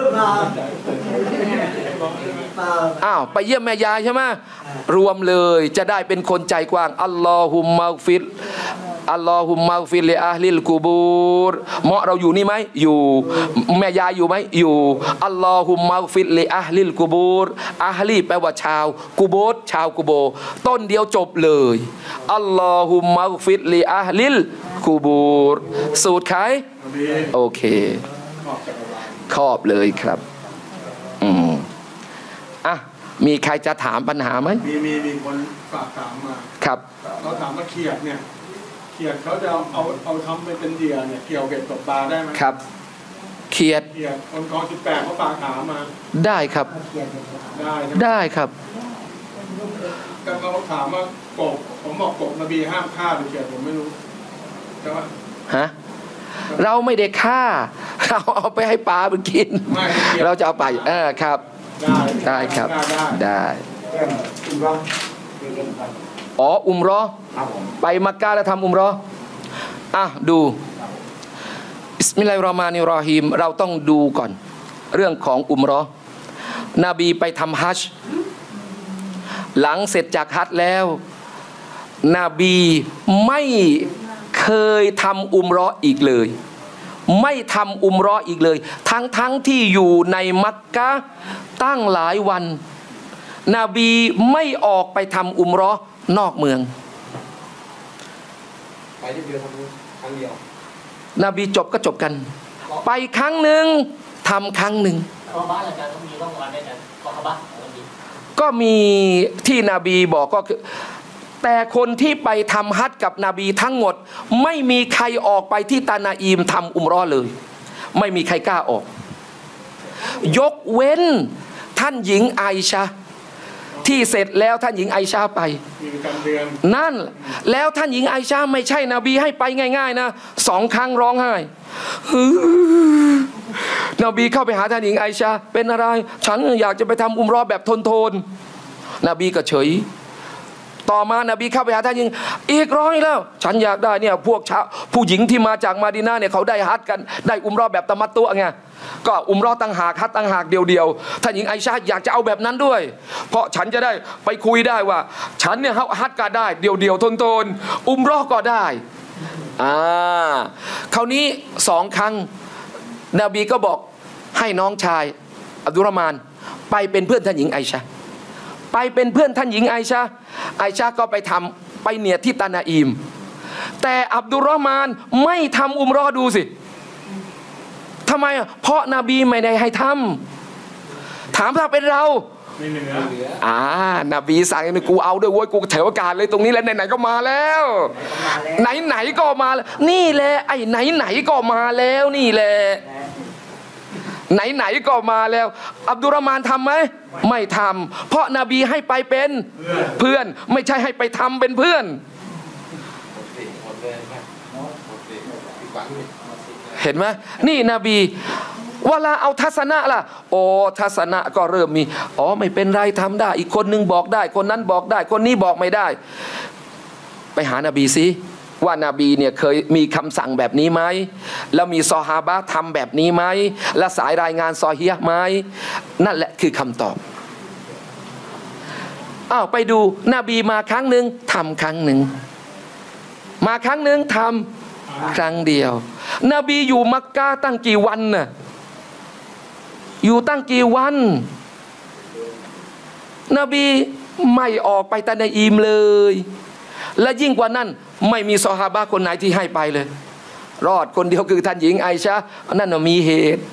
อ้าวไปเยี่ยมแม่ยายใช่ไหมรวมเลยจะได้เป็นคนใจกว้างอัลลอฮุมมัฆฟิรอัลลอฮุมมัฆฟิรลิอะฮลิลกุบูรเหมาะเราอยู่นี่ไหมอยู่แม่ยายอยู่ไหมอยู่อัลลอฮุมมัฆฟิรลิอะฮลิลกุบูรอะฮลีแปลว่าชาวกุโบรชาวกุโบต้นเดียวจบเลยอัลลอฮุมมัฆฟิรลิอะฮลิลกุบูรสูตรใครโอเคครอบเลยครับอืมอ่ะมีใครจะถามปัญหาไหมมีมีมีคนฝากถามมาครับเราถามว่าเขียดเนี่ยเขียดเขาจะเอาเอาทำไปเป็นเหยื่อเนี่ยเกี่ยวเบ็ดตกปลาได้ไหมครับเขียดเขียดคนกองสิบแปดเขาฝากถามมาได้ครับได้ได้ครับก็เขาถามว่ากบผมบอกกบนบีห้ามฆ่าหรือเขียดผมไม่รู้ใช่ไหมฮะเราไม่ได้ฆ่าเราเอาไปให้ปลาไปกินเราจะเอาไปเออครับได้ครับได้อ๋ออุมเราะห์ไปมักกะฮ์แล้วทำอุมเราะห์อ่ะดูบิสมิลลาฮิรเราะห์มานิรเราะฮีมเราต้องดูก่อนเรื่องของอุมเราะห์นบีไปทำฮัจญ์หลังเสร็จจากฮัจญ์แล้วนบีไม่เคยทำอุมเราะห์อีกเลยไม่ทำอุมเราะห์อีกเลยทั้งทั้งที่อยู่ในมักกะฮ์ตั้งหลายวันนบีไม่ออกไปทำอุมเราะห์นอกเมืองไปที่เดียวทำครั้งเดียวนบีจบก็จบกันไปครั้งหนึ่งทำครั้งหนึ่งก็มีที่นบีบอกก็คือแต่คนที่ไปทำฮัจญ์กับนบีทั้งหมดไม่มีใครออกไปที่ตานาอีมทำอุมเราะห์เลยไม่มีใครกล้าออกยกเว้นท่านหญิงไอชาที่เสร็จแล้วท่านหญิงไอชาไปนั่นแล้วท่านหญิงไอชาไม่ใช่นบีให้ไปง่ายๆนะสองครั้งร้องไห้นบีเข้าไปหาท่านหญิงไอชาเป็นอะไรฉันอยากจะไปทำอุมเราะห์แบบทนๆนบีก็เฉยต่อมานบีเข้าไปหาท่านหญิงอีกร้อยแล้วฉันอยากได้เนี่ยพวกชาวผู้หญิงที่มาจากมาดินาเนี่ยเขาได้ฮัจญ์กันได้อุมเราะห์แบบตะมัตตุไงก็อุมเราะห์ต่างหากฮัจญ์ต่างหากเดียวๆท่านหญิงไอชาอยากจะเอาแบบนั้นด้วยเพราะฉันจะได้ไปคุยได้ว่าฉันเนี่ยฮัจญ์ก็ได้เดียวๆทนๆอุมเราะห์ก็ได้อ่าคราวนี้สองครั้งนบีก็บอกให้น้องชายอับดุลรอห์มานไปเป็นเพื่อนท่านหญิงไอชาไปเป็นเพื่อนท่านหญิงไอชาไอชาก็ไปทำไปเนียดที่ตานาอีมแต่อับดุลรอห์มานไม่ทำอุมเราะห์ดูสิทำไมอ่ะเพราะนบีไม่ได้ให้ทำถามถ้าเป็นเราไม่เหนืออ่านบีสั่งกูเอาด้วยโว้ยกูแถวอากาศเลยตรงนี้แล้วไหนๆก็มาแล้วไหนๆก็มาแล้วนี่แหละไอ้ไหนๆก็มาแล้วนี่แหละไหนๆก็มาแล้วอับดุลรอห์มานทำไหมไม่ทำเพราะนบีให้ไปเป็นเพื่อนไม่ใช่ให้ไปทำเป็นเพื่อนเห็นไหมนี่นบีเวลาเอาทัศนะล่ะโอ้ทัศนะก็เริ่มมีอ๋อไม่เป็นไรทำได้อีกคนนึงบอกได้คนนั้นบอกได้คนนี้บอกไม่ได้ไปหานบีสิว่านาบีเนี่ยเคยมีคำสั่งแบบนี้ไหมแล้วมีซอฮาบะห์ทำแบบนี้ไหมและสายรายงานซอฮีฮ์ไหมนั่นแหละคือคำตอบอ้าวไปดูนบีมาครั้งหนึ่งทำครั้งหนึ่งมาครั้งหนึ่งทำครั้งเดียวนบีอยู่มักกะฮ์ตั้งกี่วันน่ะอยู่ตั้งกี่วันนบีไม่ออกไปตะนาอีมเลยและยิ่งกว่านั้นไม่มีซอฮาบะห์คนไหนที่ให้ไปเลยรอดคนเดียวคือท่านหญิงไอชานั่นน่ะมีเหตุ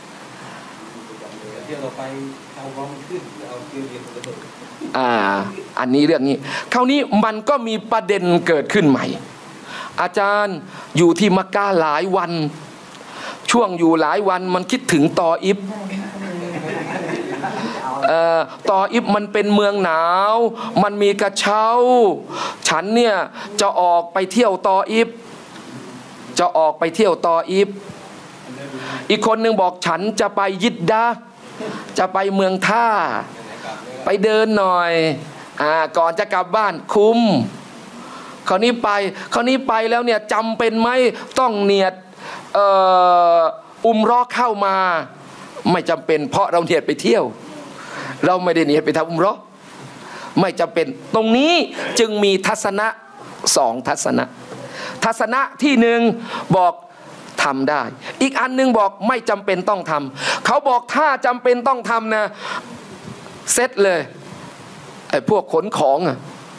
เดี๋ยวเราไปเอาความขึ้นเอาเกี่ยวกับอ่าอันนี้เรื่องนี้คราวนี้มันก็มีประเด็นเกิดขึ้นใหม่อาจารย์อยู่ที่มักกะฮ์หลายวันช่วงอยู่หลายวันมันคิดถึงตออิฟเอ่อตออิฟมันเป็นเมืองหนาวมันมีกระเช้าฉันเนี่ยจะออกไปเที่ยวตออิฟจะออกไปเที่ยวตออิฟอีกคนหนึ่งบอกฉันจะไปยิดดะห์จะไปเมืองท่าไปเดินหน่อยอ่าก่อนจะกลับบ้านคุ้มคราวนี้ไปคราวนี้ไปแล้วเนี่ยจำเป็นไหมต้องเนียดเอ่ออุมเราะห์เข้ามาไม่จำเป็นเพราะเราเนียดไปเที่ยวเราไม่ได้เนียดไปทำอุมเราะห์ไม่จำเป็นตรงนี้จึงมีทัศนะสองทัศนะทัศนะที่หนึ่งบอกทำได้อีกอันหนึ่งบอกไม่จำเป็นต้องทำเขาบอกถ้าจำเป็นต้องทำนะเซ็ตเลยไอ้พวกขนของอ่ะ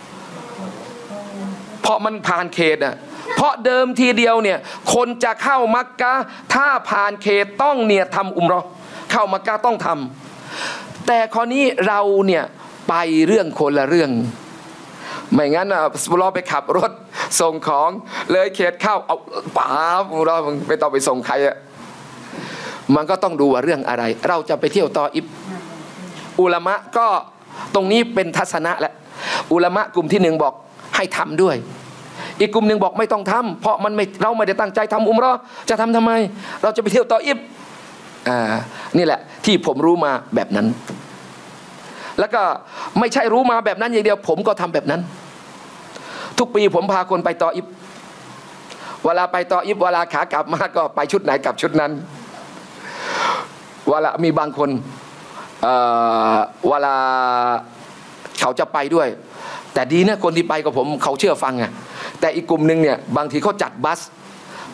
เพราะมันผ่านเขตอ่ะเพราะเดิมทีเดียวเนี่ยคนจะเข้ามักกะฮ์ถ้าผ่านเขตต้องเนี่ยทำอุมเราะห์เข้ามักกะฮ์ต้องทำแต่คราวนี้เราเนี่ยไปเรื่องคนละเรื่องไม่งั้นอ่ะเราไปขับรถส่งของเลยเขตเข้าเอาป๋าเราไม่ต้องไปส่งใครอ่ะมันก็ต้องดูว่าเรื่องอะไรเราจะไปเที่ยวตออิฟอุลามะก็ตรงนี้เป็นทัศนะแหละอุลามะกลุ่มที่หนึ่งบอกให้ทำด้วยอีกกลุ่มหนึ่งบอกไม่ต้องทำเพราะมันไม่เราไม่ได้ตั้งใจทำอุมเราะห์จะทำทำไมเราจะไปเที่ยวตออิฟอ่านี่แหละที่ผมรู้มาแบบนั้นแล้วก็ไม่ใช่รู้มาแบบนั้นอย่างเดียวผมก็ทำแบบนั้นทุกปีผมพาคนไปตออิฟเวลาไปตออิฟเวลาขากลับมาก็ไปชุดไหนกลับชุดนั้นเวลามีบางคนเอ่อเวลาเขาจะไปด้วยแต่ดีนะคนที่ไปกับผมเขาเชื่อฟังไงแต่อีกกลุ่มหนึ่งเนี่ยบางทีเขาจัดบัส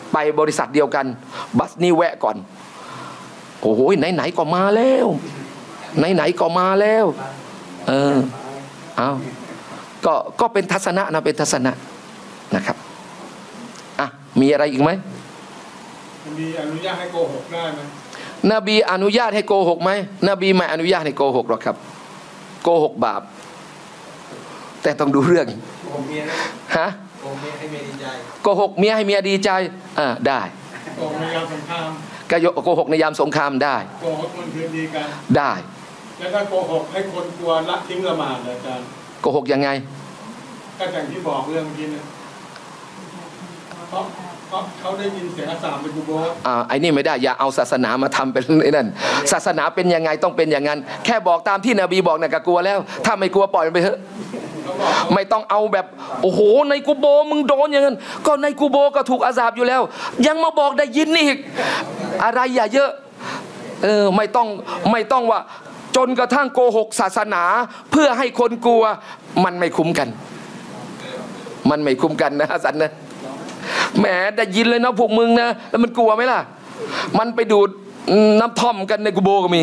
ไปบริษัทเดียวกันบัสนี่แวะก่อนโอ้โหไหนๆก็มาแล้วไหนๆก็มาแล้วเออเอาก็ก็เป็นทัศนะนะเป็นทัศนะนะครับอ่ะมีอะไรอีกไหมมีอนุญาตให้โกหกได้ไหมนบีอนุญาตให้โกหกไหมนบีไม่อนุญาตให้โกหกหรอกครับโกหกบาปแต่ต้องดูเรื่องฮะโกหกเมียให้เมียดีใจโกหกเมียให้เมียดีใจอ่าได้โกหกในยามสงครามก็โกหกในยามสงครามได้โกหกคนคืนดีกันได้แล้วก็โกหกให้คนกลัวละทิ้งละหมาดอาจารย์โกหกยังไงก็อย่างที่บอกเรื่องเมื่อกี้นะเพราะเพราะเขาได้ยินเสียงอาสามเป็นกูโบอ่าไอ้นี่ไม่ได้อย่าเอาศาสนามาทำเป็นไอ้นั่นศาสนาเป็นยังไงต้องเป็นอย่างนั้นแค่บอกตามที่นบีบอกเนี่ยก็กลัวแล้วถ้าไม่กลัวปล่อยมันไปเถอะไม่ต้องเอาแบบโอ้โหในกูโบมึงโดนอย่างนั้นก็ในกูโบก็ถูกอาซาบอยู่แล้วยังมาบอกได้ยินนี่อีกอะไรอย่าเยอะเออไม่ต้องไม่ต้องว่าจนกระทั่งโกหกศาสนาเพื่อให้คนกลัวมันไม่คุ้มกันมันไม่คุ้มกันนะสันนะแหมได้ยินเลยนะพวกมึงนะแล้วมันกลัวไหมล่ะมันไปดูดน้ำท่อมกันในกูโบก็มี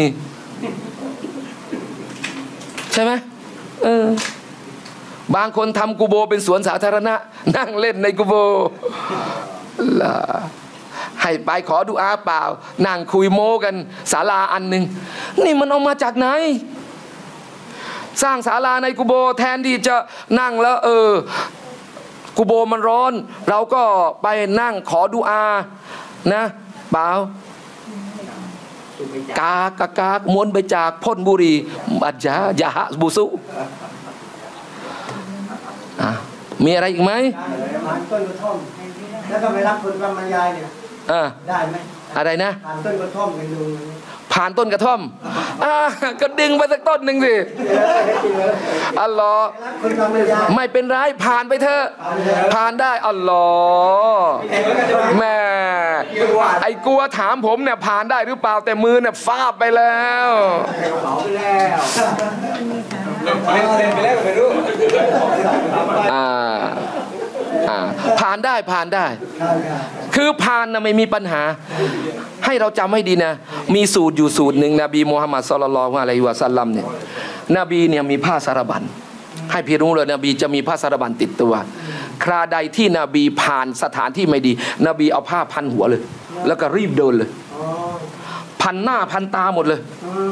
ใช่ไหมเออบางคนทำกูโบเป็นสวนสาธารณะนั่งเล่นในกูโบล่ะให้ไปขอดุอาเปล่านั่งคุยโม้กันศาลาอันหนึ่งนี่มันเอามาจากไหนสร้างศาลาในกูโบแทนที่จะนั่งแล้วเออกูโบมันร้อนเราก็ไปนั่งขอดุอานะเปล่ากากากากม้วนไปจากพ่นบุรีบัจจายาหะบุสุมีอะไรอีกไหมผ่านต้นกระท่อมแล้วก็ไปรับคนบรรยายเนี่ยได้ไหมอะไรนะผ่านต้นกระท่อมไปดูผ่านต้นกระท่อมอ่าก็ดึงไปสักต้นหนึ่งสิอัลลอฮ์ไม่เป็นไรผ่านไปเถอะผ่านได้อัลลอฮ์แม่ไอ้กลัวถามผมเนี่ยผ่านได้หรือเปล่าแต่มือเนี่ยฟาดไปแล้วเล่นเล่นไปแล้วไม่รู้อ่าอ่าผ่านได้ผ่านได้คือผ่านนะไม่มีปัญหาให้เราจำให้ดีนะมีสูตรอยู่สูตรหนึ่งนบีมุฮัมมัดศ็อลลัลลอฮุอะลัยฮิวะซัลลัมเนี่ยนบีเนี่ยมีผ้าสารบัญให้พี่รู้เลยนบีจะมีผ้าสารบัญติดตัวคราใดที่นบีผ่านสถานที่ไม่ดีนบีเอาผ้าพันหัวเลยแล้วก็รีบเดินเลยพันหน้าพันตาหมดเลย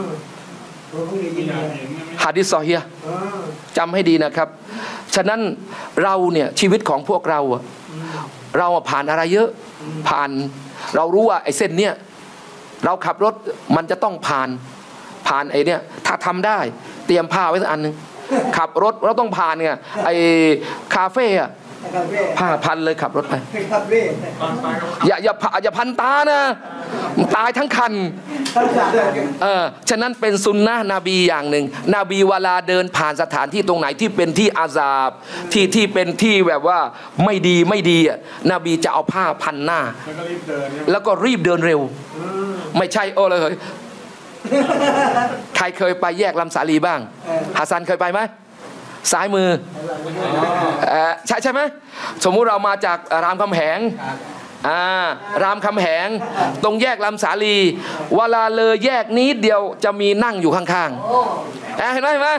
หะดีษซอฮีฮ์จำให้ดีนะครับฉะนั้นเราเนี่ยชีวิตของพวกเราเราผ่านอะไรเยอะผ่านเรารู้ว่าไอ้เส้นเนี้ยเราขับรถมันจะต้องผ่านผ่านไอ้เนี้ยถ้าทำได้เตรียมผ้าไว้สักอันนึงขับรถเราต้องผ่านไงไอ้คาเฟ่อะผ้าพันเลยขับรถไปอย่าอย่าอย่าพันตานะตายทั้งคันเออฉะนั้นเป็นซุนนะนบีอย่างหนึ่งนบีเวลาเดินผ่านสถานที่ตรงไหนที่เป็นที่อาซาบที่ที่เป็นที่แบบว่าไม่ดีไม่ดีอ่ะนบีจะเอาผ้าพันหน้าแล้วก็รีบเดินเร็วไม่ใช่โอ้เลยใครเคยไปแยกลำสาลีบ้างฮัสซันเคยไปไหมซ้ายมือใช่ใช่ไหมสมมุติเรามาจากรามคำแหงอ่ารามคำแหงตรงแยกลำสาลีเวลาเลยแยกนี้เดียวจะมีนั่งอยู่ข้างๆเห็นไหมเห็นไหม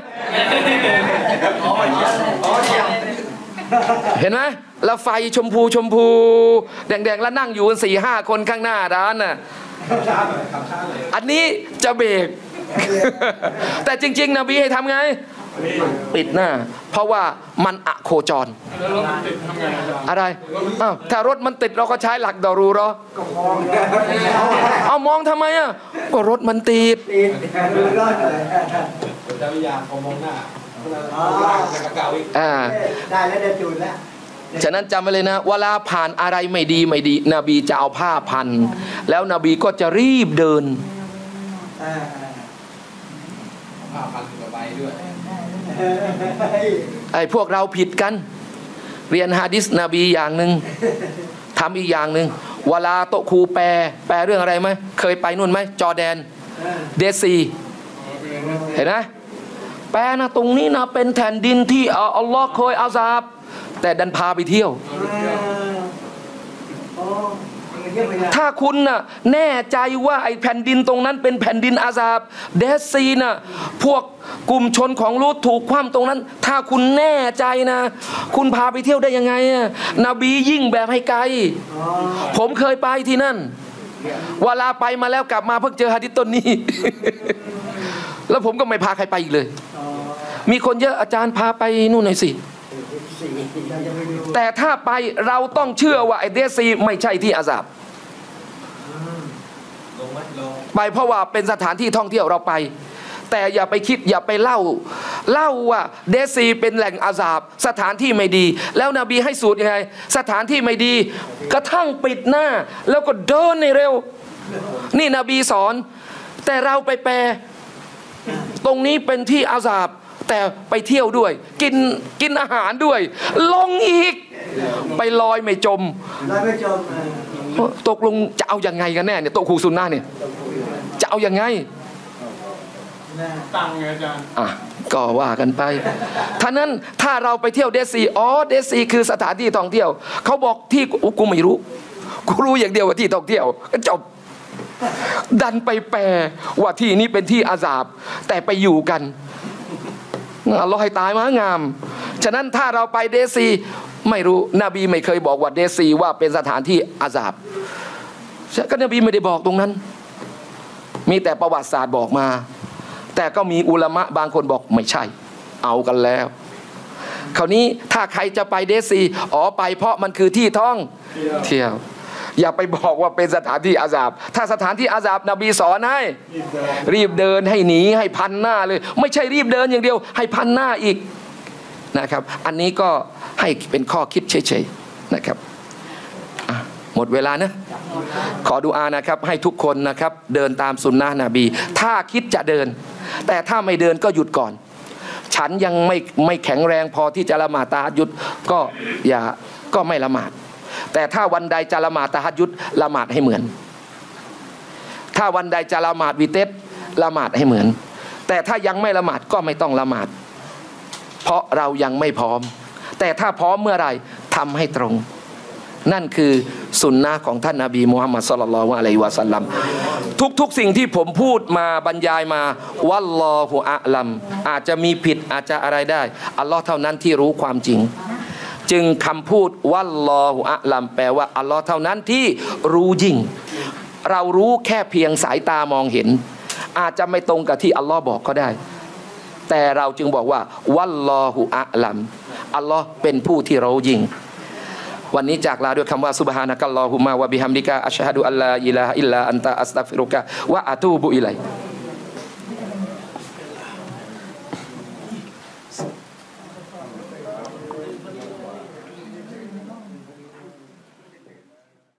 เห็นไหมแล้วไฟชมพูชมพูแดงๆแล้วนั่งอยู่กันสี่ห้าคนข้างหน้าร้านน่ะอันนี้จะเบรกแต่จริงๆนบีให้ทำไงปิดหน้าเพราะว่ามันอะโคจรอะไรอ้าวถ้ารถมันติดเราก็ใช้หลักดอรูรอเอามองทำไมอ่ะก็รถมันติดจะวิญญาณของมองหน้าอ่าได้แล้วได้จุดแล้วฉะนั้นจำไว้เลยนะเวลาผ่านอะไรไม่ดีไม่ดีนบีจะเอาผ้าพันแล้วนบีก็จะรีบเดินผ้าพันกับใบด้วยไอ้พวกเราผิดกันเรียนฮะดิษนบีอย่างหนึ่งทำอีกอย่างหนึ่งเวลาโตครูแปลแปลเรื่องอะไรไหมเคยไปนู่นไหมจอร์แดนเดซีเห็นไหมแปลนะตรงนี้นะเป็นแผ่นดินที่อัลลอฮ์เคยอาซาบแต่ดันพาไปเที่ยวเทียบไม่ได้ถ้าคุณน่ะแน่ใจว่าไอ้แผ่นดินตรงนั้นเป็นแผ่นดินอาซาบเดซีน่ะพวกกลุ่มชนของลูตถูกคว่ำตรงนั้น ถ้าคุณแน่ใจนะคุณพาไปเที่ยวได้ยังไงอะนบียิ่งแบบให้ไกลอ๋อผมเคยไปที่นั่นเวลาไปมาแล้วกลับมาเพิ่งเจอหะดีษต้นนี้ แล้วผมก็ไม่พาใครไปอีกเลยอ๋อมีคนเยอะอาจารย์พาไปนู่นหน่อยสิเราจะไปดูแต่ถ้าไปเราต้องเชื่อว่าไอ้เดซีไม่ใช่ที่อาซาบลงไหมลงไปเพราะว่าเป็นสถานที่ท่องเที่ยวเราไป แต่อย่าไปคิดอย่าไปเล่า เล่าว่าเดซีเป็นแหล่งอาซาบสถานที่ไม่ดี แล้วนบีให้สูตรยังไงสถานที่ไม่ดี กระทั่งปิดหน้า แล้วก็เดินในเร็ว นี่นบีสอน แต่เราไปแปลตรงนี้เป็นที่อาซาบแต่ไปเที่ยวด้วย กินกินอาหารด้วย ลงอีก ไปลอยไม่จมเราไม่จมเออตกลงจะเอายังไงกันแน่เนี่ยโตะคูซุนนะเนี่ยจะเอายังไงนะตังไงอาจารย์อ่ะก็ว่ากันไปท่านั้นถ้าเราไปเที่ยวเดซีอ๋อเดซีคือสถานที่ท่องเที่ยวเขาบอกที่อุ๊ยกูไม่รู้กูรู้อย่างเดียวว่าที่ท่องเที่ยวก็จบดันไปแปลว่าที่นี้เป็นที่อาซาบแต่ไปอยู่กันอัลลอฮ์ให้ตายมางามฉะนั้นถ้าเราไปเดซีไม่รู้นบีไม่เคยบอกว่าเดซีว่าเป็นสถานที่อาซาบก็นบีไม่ได้บอกตรงนั้นมีแต่ประวัติศาสตร์บอกมาแต่ก็มีอุลามะบางคนบอกไม่ใช่เอากันแล้วคราวนี้ถ้าใครจะไปเดซีอ๋อไปเพราะมันคือที่ท่องเที่ยวอย่าไปบอกว่าเป็นสถานที่อาซาบถ้าสถานที่อาซาบนบีสอนให้รีบเดินให้หนีให้พันหน้าเลยไม่ใช่รีบเดินอย่างเดียวให้พันหน้าอีกนะครับอันนี้ก็ให้เป็นข้อคิดเฉยๆนะครับหมดเวลานะขอดุอานะครับให้ทุกคนนะครับเดินตามสุนนะนบี ถ้าคิดจะเดินแต่ถ้าไม่เดินก็หยุดก่อนฉันยังไม่ไม่แข็งแรงพอที่จะละหมาดตะฮัจญุดก็อย่าก็ไม่ละหมาดแต่ถ้าวันใดจะละหมาดตะฮัจญุดละหมาดให้เหมือนถ้าวันใดจะละหมาดวิเตสละหมาดให้เหมือนแต่ถ้ายังไม่ละหมาดก็ไม่ต้องละหมาดเพราะเรายังไม่พร้อมแต่ถ้าพร้อมเมื่อไหร่ทำให้ตรงนั่นคือสุนนะของท่านนบีมุฮัมมัดศ็อลลัลลอฮุอะลัยฮิวะซัลลัมทุกๆสิ่งที่ผมพูดมาบรรยายมาวัลลอฮุอะลัมอาจจะมีผิดอาจจะอะไรได้อัลลอฮ์เท่านั้นที่รู้ความจริงจึงคำพูดวัลลอฮุอะลัมแปลว่าอัลลอฮ์เท่านั้นที่รู้ยิ่งเรารู้แค่เพียงสายตามองเห็นอาจจะไม่ตรงกับที่อัลลอฮ์บอกก็ได้แต่เราจึงบอกว่าวัลลอฮุอะลัมอัลลอฮ์เป็นผู้ที่รู้ยิ่งวันนี้จากลาด้วยคำว่าซุบฮานะกัลลอฮุมะวะบิฮัมดิกะอัชฮะดุอัลลาอิลาฮะอิลลาอันตะอัสตัฆฟิรุกะวะอะตูบุอิลัย